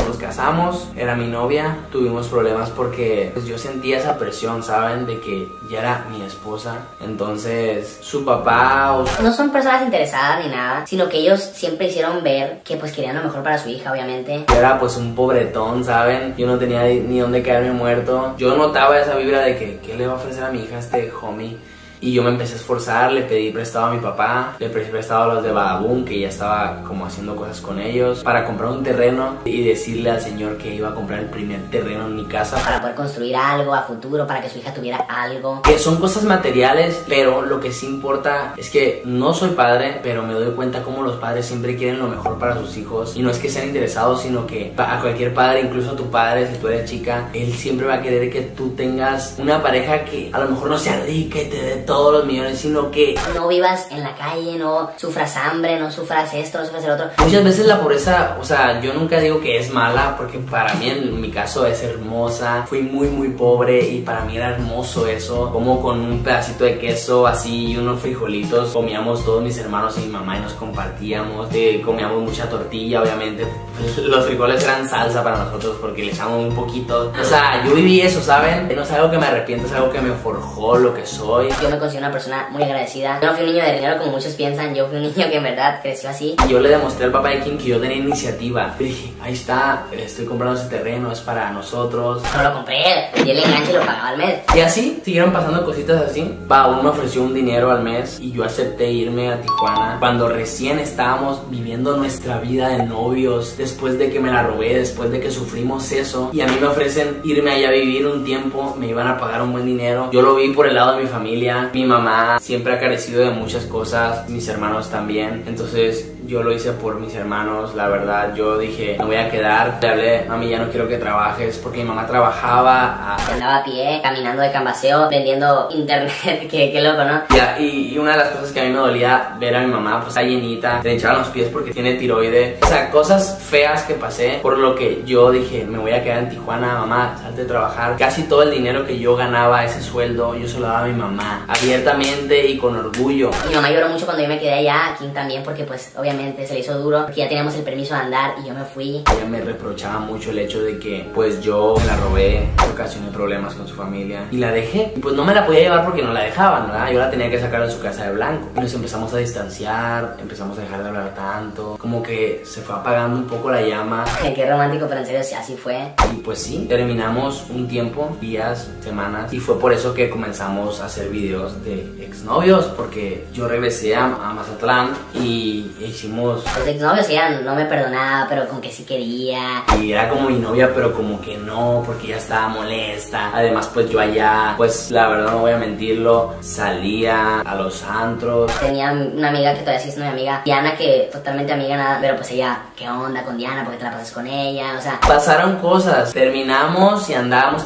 nos casamos, era mi novia, tuvimos problemas porque pues, yo sentía esa presión, ¿saben? De que ya era mi esposa. Entonces su papá... No son personas interesadas ni nada, sino que ellos siempre hicieron ver que pues querían lo mejor para su hija, obviamente. Yo era pues un pobretón, ¿saben? Yo no tenía ni dónde caerme muerto. Yo notaba esa vibra de que ¿qué le va a ofrecer a mi hija este homie? Y yo me empecé a esforzar, le pedí prestado a mi papá, le pedí prestado a los de Badabun, que ya estaba como haciendo cosas con ellos, para comprar un terreno y decirle al señor que iba a comprar el primer terreno en mi casa. Para poder construir algo a futuro, para que su hija tuviera algo. Que son cosas materiales, pero lo que sí importa es que no soy padre, pero me doy cuenta cómo los padres siempre quieren lo mejor para sus hijos. Y no es que sean interesados, sino que a cualquier padre, incluso a tu padre, si tú eres chica, él siempre va a querer que tú tengas una pareja que a lo mejor no sea rica y te dé todos los millones, sino que no vivas en la calle, no sufras hambre, no sufras esto, no sufras el otro. Muchas veces la pobreza, o sea, yo nunca digo que es mala, porque para mí en mi caso es hermosa. Fui muy pobre y para mí era hermoso eso, como con un pedacito de queso así y unos frijolitos comíamos todos mis hermanos y mi mamá y nos compartíamos. Comíamos mucha tortilla, obviamente los frijoles eran salsa para nosotros porque le echamos un poquito. O sea, yo viví eso, ¿saben? No es algo que me arrepiento, es algo que me forjó lo que soy. Yo me considero una persona muy agradecida. Yo no fui un niño de dinero como muchos piensan. Yo fui un niño que en verdad creció así. Y yo le demostré al papá de Kim que yo tenía iniciativa. Le dije, ahí está, estoy comprando ese terreno, es para nosotros. No lo compré, y el enganche lo pagaba al mes. Y así, siguieron pasando cositas así. Uno me ofreció un dinero al mes y yo acepté irme a Tijuana. Cuando recién estábamos viviendo nuestra vida de novios, después de que me la robé, después de que sufrimos eso, y a mí me ofrecen irme allá a vivir un tiempo, me iban a pagar un buen dinero. Yo lo vi por el lado de mi familia. Mi mamá siempre ha carecido de muchas cosas, mis hermanos también. Entonces yo lo hice por mis hermanos, la verdad. Yo dije, me voy a quedar. Le hablé, mami, ya no quiero que trabajes, porque mi mamá trabajaba. Andaba a pie, caminando de cambaseo, vendiendo internet, qué loco, ¿no? Y una de las cosas que a mí me dolía ver a mi mamá, pues está llenita, le hinchaban los pies porque tiene tiroide. O sea, cosas feas que pasé, por lo que yo dije, me voy a quedar en Tijuana, mamá, salte a trabajar. Casi todo el dinero que yo ganaba, ese sueldo, yo se lo daba a mi mamá, abiertamente y con orgullo. Mi mamá lloró mucho cuando yo me quedé allá, Kim también, porque pues obviamente se le hizo duro, porque ya teníamos el permiso de andar y yo me fui. Ella me reprochaba mucho el hecho de que pues yo me la robé, ocasioné problemas con su familia y la dejé. Y pues no me la podía llevar porque no la dejaban, ¿verdad? Yo la tenía que sacar de su casa de blanco. Y nos empezamos a distanciar, empezamos a dejar de hablar tanto, como que se fue apagando un poco la llama. Qué romántico, pero en serio así fue. Y pues sí, terminamos un tiempo, días, semanas, y fue por eso que comenzamos a hacer videos de exnovios, porque yo regresé a Mazatlán y hicimos... Los exnovios ella no me perdonaba, pero como que sí quería. Y era como mi novia, pero como que no, porque ella estaba molesta. Además, pues yo allá, pues la verdad no voy a mentirlo, salía a los antros. Tenía una amiga que todavía sigue siendo mi amiga, Diana, que totalmente amiga nada, pero pues ella, ¿qué onda con Diana? ¿Por qué te la pasas con ella? O sea... Pasaron cosas, terminamos y andábamos,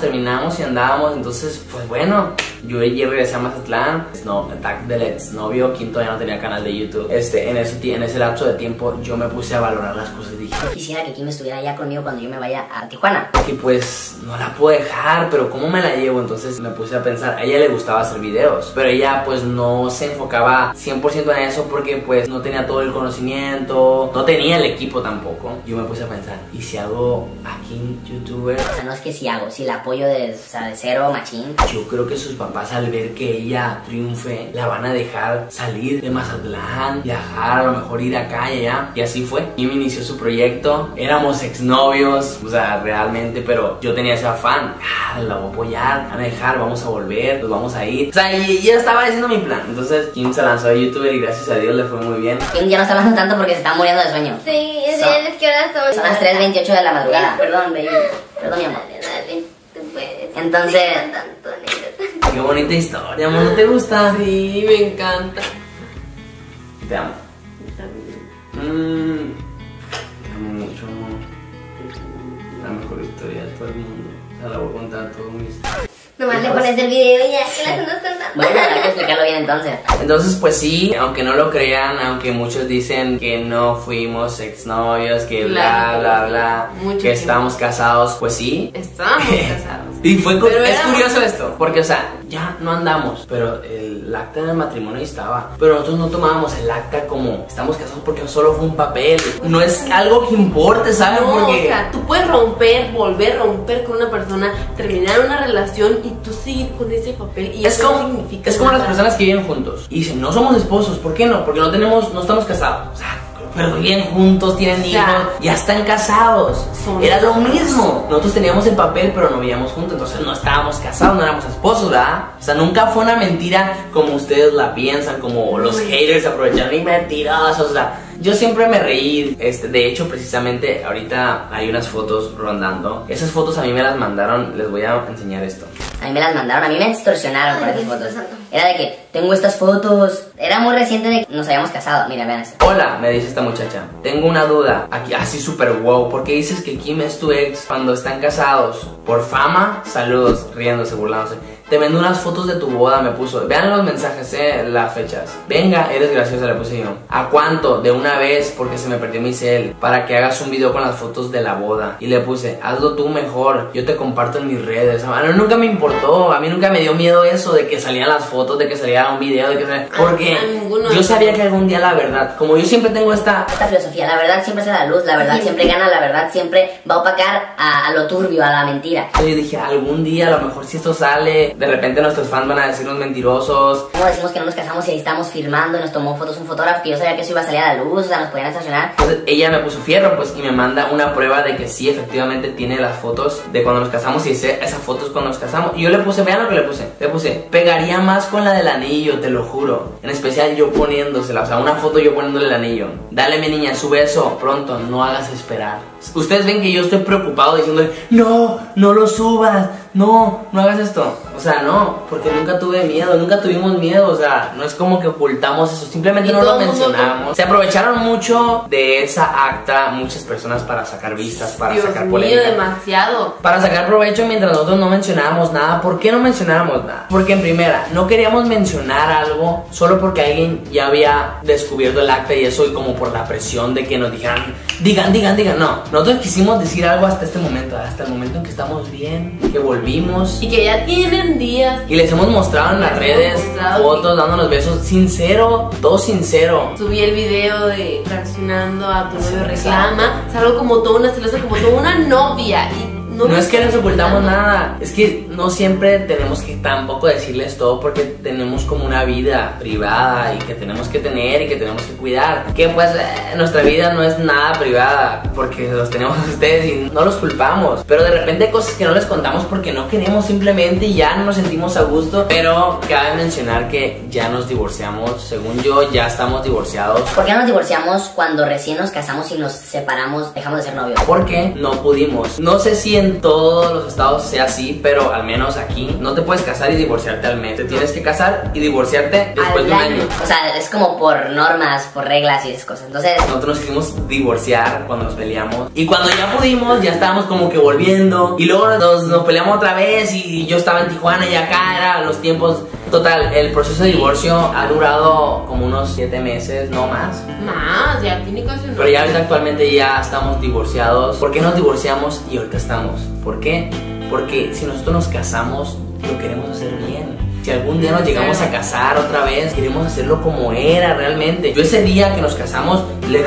entonces, pues bueno, yo regresé a Mazatlán. No, del exnovio, Kim todavía no tenía canal de YouTube. En ese lapso de tiempo yo me puse a valorar las cosas y dije, yo quisiera que Kim estuviera allá conmigo cuando yo me vaya a Tijuana. Porque pues no la puedo dejar, pero ¿cómo me la llevo? Entonces me puse a pensar, a ella le gustaba hacer videos, pero ella pues no se enfocaba 100% en eso porque pues no tenía todo el conocimiento, no tenía el equipo tampoco. Yo me puse a pensar, ¿y si hago a Kim youtuber? O sea, no es que si hago, si la apoyo de cero machín. Yo creo que sus papás al ver que ella triunfe, la van a dejar salir de Mazatlán, viajar, a lo mejor ir acá y allá. Y así fue. Kim inició su proyecto, éramos exnovios, o sea, realmente, pero yo tenía ese afán, la voy a apoyar, van a dejar, vamos a volver, nos vamos a ir. O sea, y ya estaba haciendo mi plan. Entonces Kim se lanzó a youtuber y gracias a Dios le fue muy bien. Kim ya no está hablando tanto porque se está muriendo de sueño. Sí, es que horas son. Son las 3:28 de la madrugada. Perdón, baby. Perdón, mi amor. Dale, tú puedes. Entonces... Qué bonita historia, amor, ¿no te gusta? Sí, me encanta. Te amo. Te amo mucho, amor. La mejor historia de todo el mundo. O sea, la voy a contar a todos mis... Nomás le pones el video y ya que las andas contando. Bueno, hay que explicarlo bien entonces. Entonces, pues sí, aunque no lo crean, aunque muchos dicen que no fuimos exnovios, que bla, bla, bla, que estábamos casados, pues sí. Estábamos casados. Y fue es curioso esto, porque, o sea, ya no andamos, pero el acta del matrimonio ahí estaba. Pero nosotros no tomábamos el acta como estamos casados porque solo fue un papel. No es algo que importe, ¿sabes? No, Porque... o sea, tú puedes romper, volver a romper con una persona, terminar una relación y tú seguir con ese papel. Y es eso como, no significa es como nada. las personas que viven juntos y dicen, no somos esposos. ¿Por qué no? Porque no estamos casados. O sea, pero viven juntos, tienen hijos, ya están casados. Era lo mismo. Nosotros teníamos el papel, pero no vivíamos juntos, entonces no estábamos casados, no éramos esposos, ¿verdad? O sea, nunca fue una mentira como ustedes la piensan, como los haters aprovecharon y mentirosos, o sea. Yo siempre me reí, de hecho precisamente ahorita hay unas fotos rondando. Esas fotos a mí me las mandaron, les voy a enseñar esto. A mí me las mandaron, a mí me extorsionaron por esas fotos. Era de que, tengo estas fotos. Era muy reciente de que nos habíamos casado. Mira, vean esto. Hola, me dice esta muchacha, tengo una duda, aquí así súper wow. ¿Por qué dices que Kim es tu ex cuando están casados? ¿Por fama? Saludos, riéndose, burlándose. Te vendo unas fotos de tu boda, me puso. Vean los mensajes, las fechas. Venga, eres graciosa, le puse yo. ¿A cuánto? De una vez, porque se me perdió mi cel. Para que hagas un video con las fotos de la boda. Y le puse, hazlo tú mejor. Yo te comparto en mis redes. A mí nunca me importó. A mí nunca me dio miedo eso de que salían las fotos, de que saliera un video, de que saliera... Porque yo sabía que algún día la verdad, como yo siempre tengo esta filosofía, la verdad siempre sale a la luz, la verdad siempre gana, la verdad siempre va a opacar a lo turbio, a la mentira. Yo dije, algún día a lo mejor si esto sale, de repente nuestros fans van a decirnos mentirosos. Como decimos que no nos casamos y ahí estamos firmando y nos tomó fotos un fotógrafo que yo sabía que eso iba a salir a la luz, o sea, nos podían estacionar. Entonces ella me puso fierro, pues, y me manda una prueba de que sí, efectivamente tiene las fotos de cuando nos casamos y esa foto es cuando nos casamos. Y yo le puse, vean lo que le puse, pegaría más con la del anillo, te lo juro. En especial yo poniéndosela, o sea, una foto yo poniéndole el anillo. Dale, mi niña, sube eso pronto, no hagas esperar. Ustedes ven que yo estoy preocupado diciéndole, no lo subas, no hagas esto. O sea, no, porque nunca tuve miedo, nunca tuvimos miedo, o sea, no es como que ocultamos eso, simplemente no lo mencionamos. Se aprovecharon mucho de esa acta muchas personas para sacar vistas, para sacar polémica. Dios mío, demasiado. Para sacar provecho mientras nosotros no mencionábamos nada. ¿Por qué no mencionábamos nada? Porque en primera, no queríamos mencionar algo solo porque alguien ya había descubierto el acta y eso, y como por la presión de que nos dijeran, digan. No, nosotros quisimos decir algo hasta este momento, hasta el momento en que estamos bien, que volvimos. Y que ya tienen días. Y les hemos mostrado en las redes fotos dándonos besos, sincero, todo sincero. Subí el video de reaccionando a Tu Novio Reclama. Salgo como toda una celosa, como toda una novia. Y no es que nos ocultamos nada, es que no siempre tenemos que tampoco decirles todo porque tenemos como una vida privada y que tenemos que tener y que tenemos que cuidar. Que pues nuestra vida no es nada privada porque los tenemos a ustedes y no los culpamos. Pero de repente hay cosas que no les contamos porque no queremos simplemente y ya no nos sentimos a gusto. Pero cabe mencionar que ya nos divorciamos, según yo ya estamos divorciados. ¿Por qué nos divorciamos cuando recién nos casamos y nos separamos, dejamos de ser novios? Porque no pudimos. No sé si en todos los estados sea así, pero al menos aquí no te puedes casar y divorciarte al mes. Te tienes que casar y divorciarte después de un año. O sea, es como por normas, por reglas y esas cosas. Entonces nosotros nos quisimos divorciar cuando nos peleamos y cuando ya pudimos ya estábamos como que volviendo y luego nos peleamos otra vez y yo estaba en Tijuana y acá eran los tiempos. Total, el proceso de divorcio ha durado como unos 7 meses, no más. Más, ya tiene casi un... Pero ya ahorita actualmente ya estamos divorciados. ¿Por qué nos divorciamos y ahorita estamos? ¿Por qué? Porque si nosotros nos casamos, lo queremos hacer bien. Si algún día nos llegamos a casar otra vez, queremos hacerlo como era realmente. Yo ese día que nos casamos,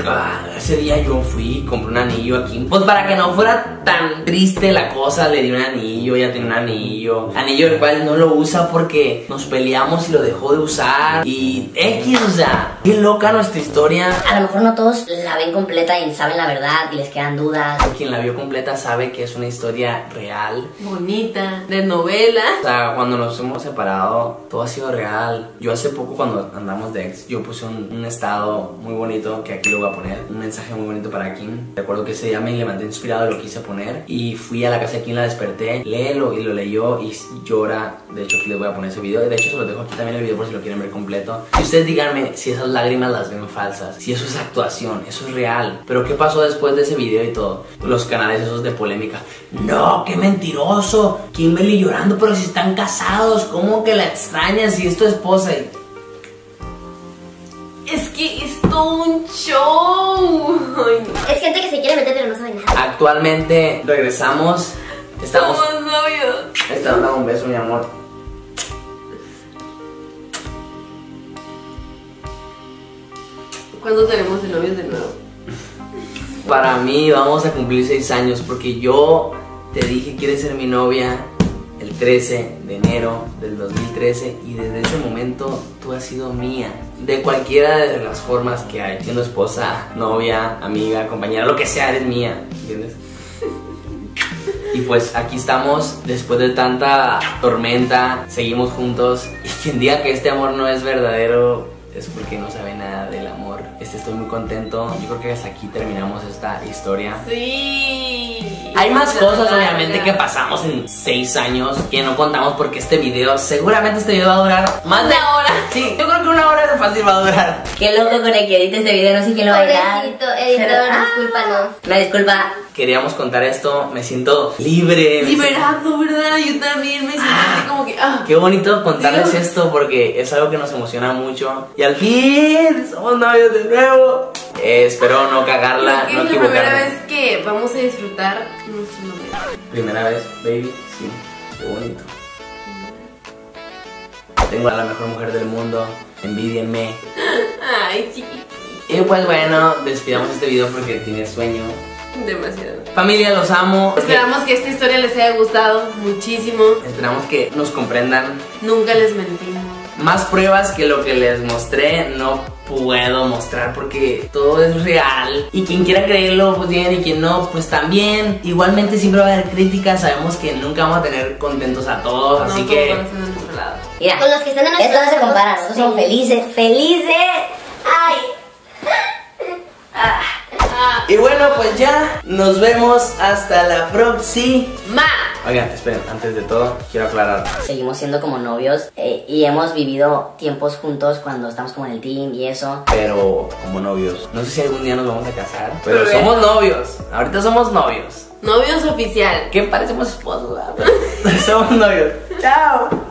ese día yo fui y compré un anillo aquí. Pues para que no fuera tan triste la cosa, le di un anillo, ella tiene un anillo. Anillo el cual no lo usa porque nos peleamos y lo dejó de usar. Y X, o sea, qué loca nuestra historia. A lo mejor no todos la ven completa y saben la verdad y les quedan dudas. Quien la vio completa sabe que es una historia real, bonita, de novela. O sea, cuando nos hemos separado, todo ha sido real. Yo hace poco cuando andamos de ex, yo puse un estado muy bonito, que aquí lo voy a poner, un mensaje muy bonito para Kim. Recuerdo que ese día me levanté inspirado y lo quise poner y fui a la casa de Kim, la desperté, léelo, y lo leyó y llora. De hecho aquí les voy a poner ese video, de hecho se los dejo aquí también el video por si lo quieren ver completo. Y ustedes díganme si esas lágrimas las ven falsas, si eso es actuación, eso es real. Pero ¿qué pasó después de ese video y todo? Los canales esos de polémica, no, qué mentiroso, Kimberly llorando, pero si están casados, ¿cómo que la extrañas si es tu esposa? Y es que es todo un show. Ay, no. Es gente que se quiere meter pero no sabe nada. Actualmente regresamos. Estamos somos novios. Te dando un beso, mi amor. ¿Cuándo tenemos de novios de nuevo? Para mí vamos a cumplir 6 años porque yo te dije quieres ser mi novia el 13 de enero del 2013 y desde ese momento tú has sido mía. De cualquiera de las formas que hay, siendo esposa, novia, amiga, compañera, lo que sea, eres mía, ¿entiendes? Y pues aquí estamos después de tanta tormenta, seguimos juntos y quien diga que este amor no es verdadero es porque no sabe nada del amor. Estoy muy contento. Yo creo que hasta aquí terminamos esta historia. Sí. Hay más cosas obviamente que pasamos en 6 años que no contamos porque seguramente este video va a durar más de una hora. Sí, yo creo que 1 hora de fácil va a durar. Qué loco con el que edite este video, no sé quién lo va a editar. Pobrecito, editor, discúlpanos. Una disculpa. Queríamos contar esto, me siento libre. Liberado, ¿verdad? Yo también me siento así como que... Qué bonito contarles Dios. esto porque es algo que nos emociona mucho. Y al fin somos novios de nuevo. Espero no cagarla, Creo no que es la primera equivocarme. vez que vamos a disfrutar nuestro novio. Primera vez, baby, sí, qué bonito. Tengo a la mejor mujer del mundo, envídienme. Ay, chiquito. Y pues bueno, despidamos este video porque tiene sueño. Demasiado. Familia, los amo. Esperamos que esta historia les haya gustado muchísimo. Esperamos que nos comprendan. Nunca les mentimos. Más pruebas que lo que les mostré no puedo mostrar porque todo es real. Y quien quiera creerlo, pues bien, y quien no, pues también. Igualmente siempre va a haber críticas. Sabemos que nunca vamos a tener contentos a todos, así No, que... todos van a estar de nuestro lado. Mira, Con los que están en nuestro esto no se lado, compara, nosotros somos felices, felices. Ay. Y bueno, pues ya nos vemos hasta la próxima. Oigan, esperen, antes de todo quiero aclarar. Seguimos siendo como novios y hemos vivido tiempos juntos cuando estamos como en el team y eso. Pero como novios, no sé si algún día nos vamos a casar, pero Pero somos novios. Ahorita somos novios. Novios oficial. ¿Qué parecemos esposos? ¿Verdad? Somos novios. Chao.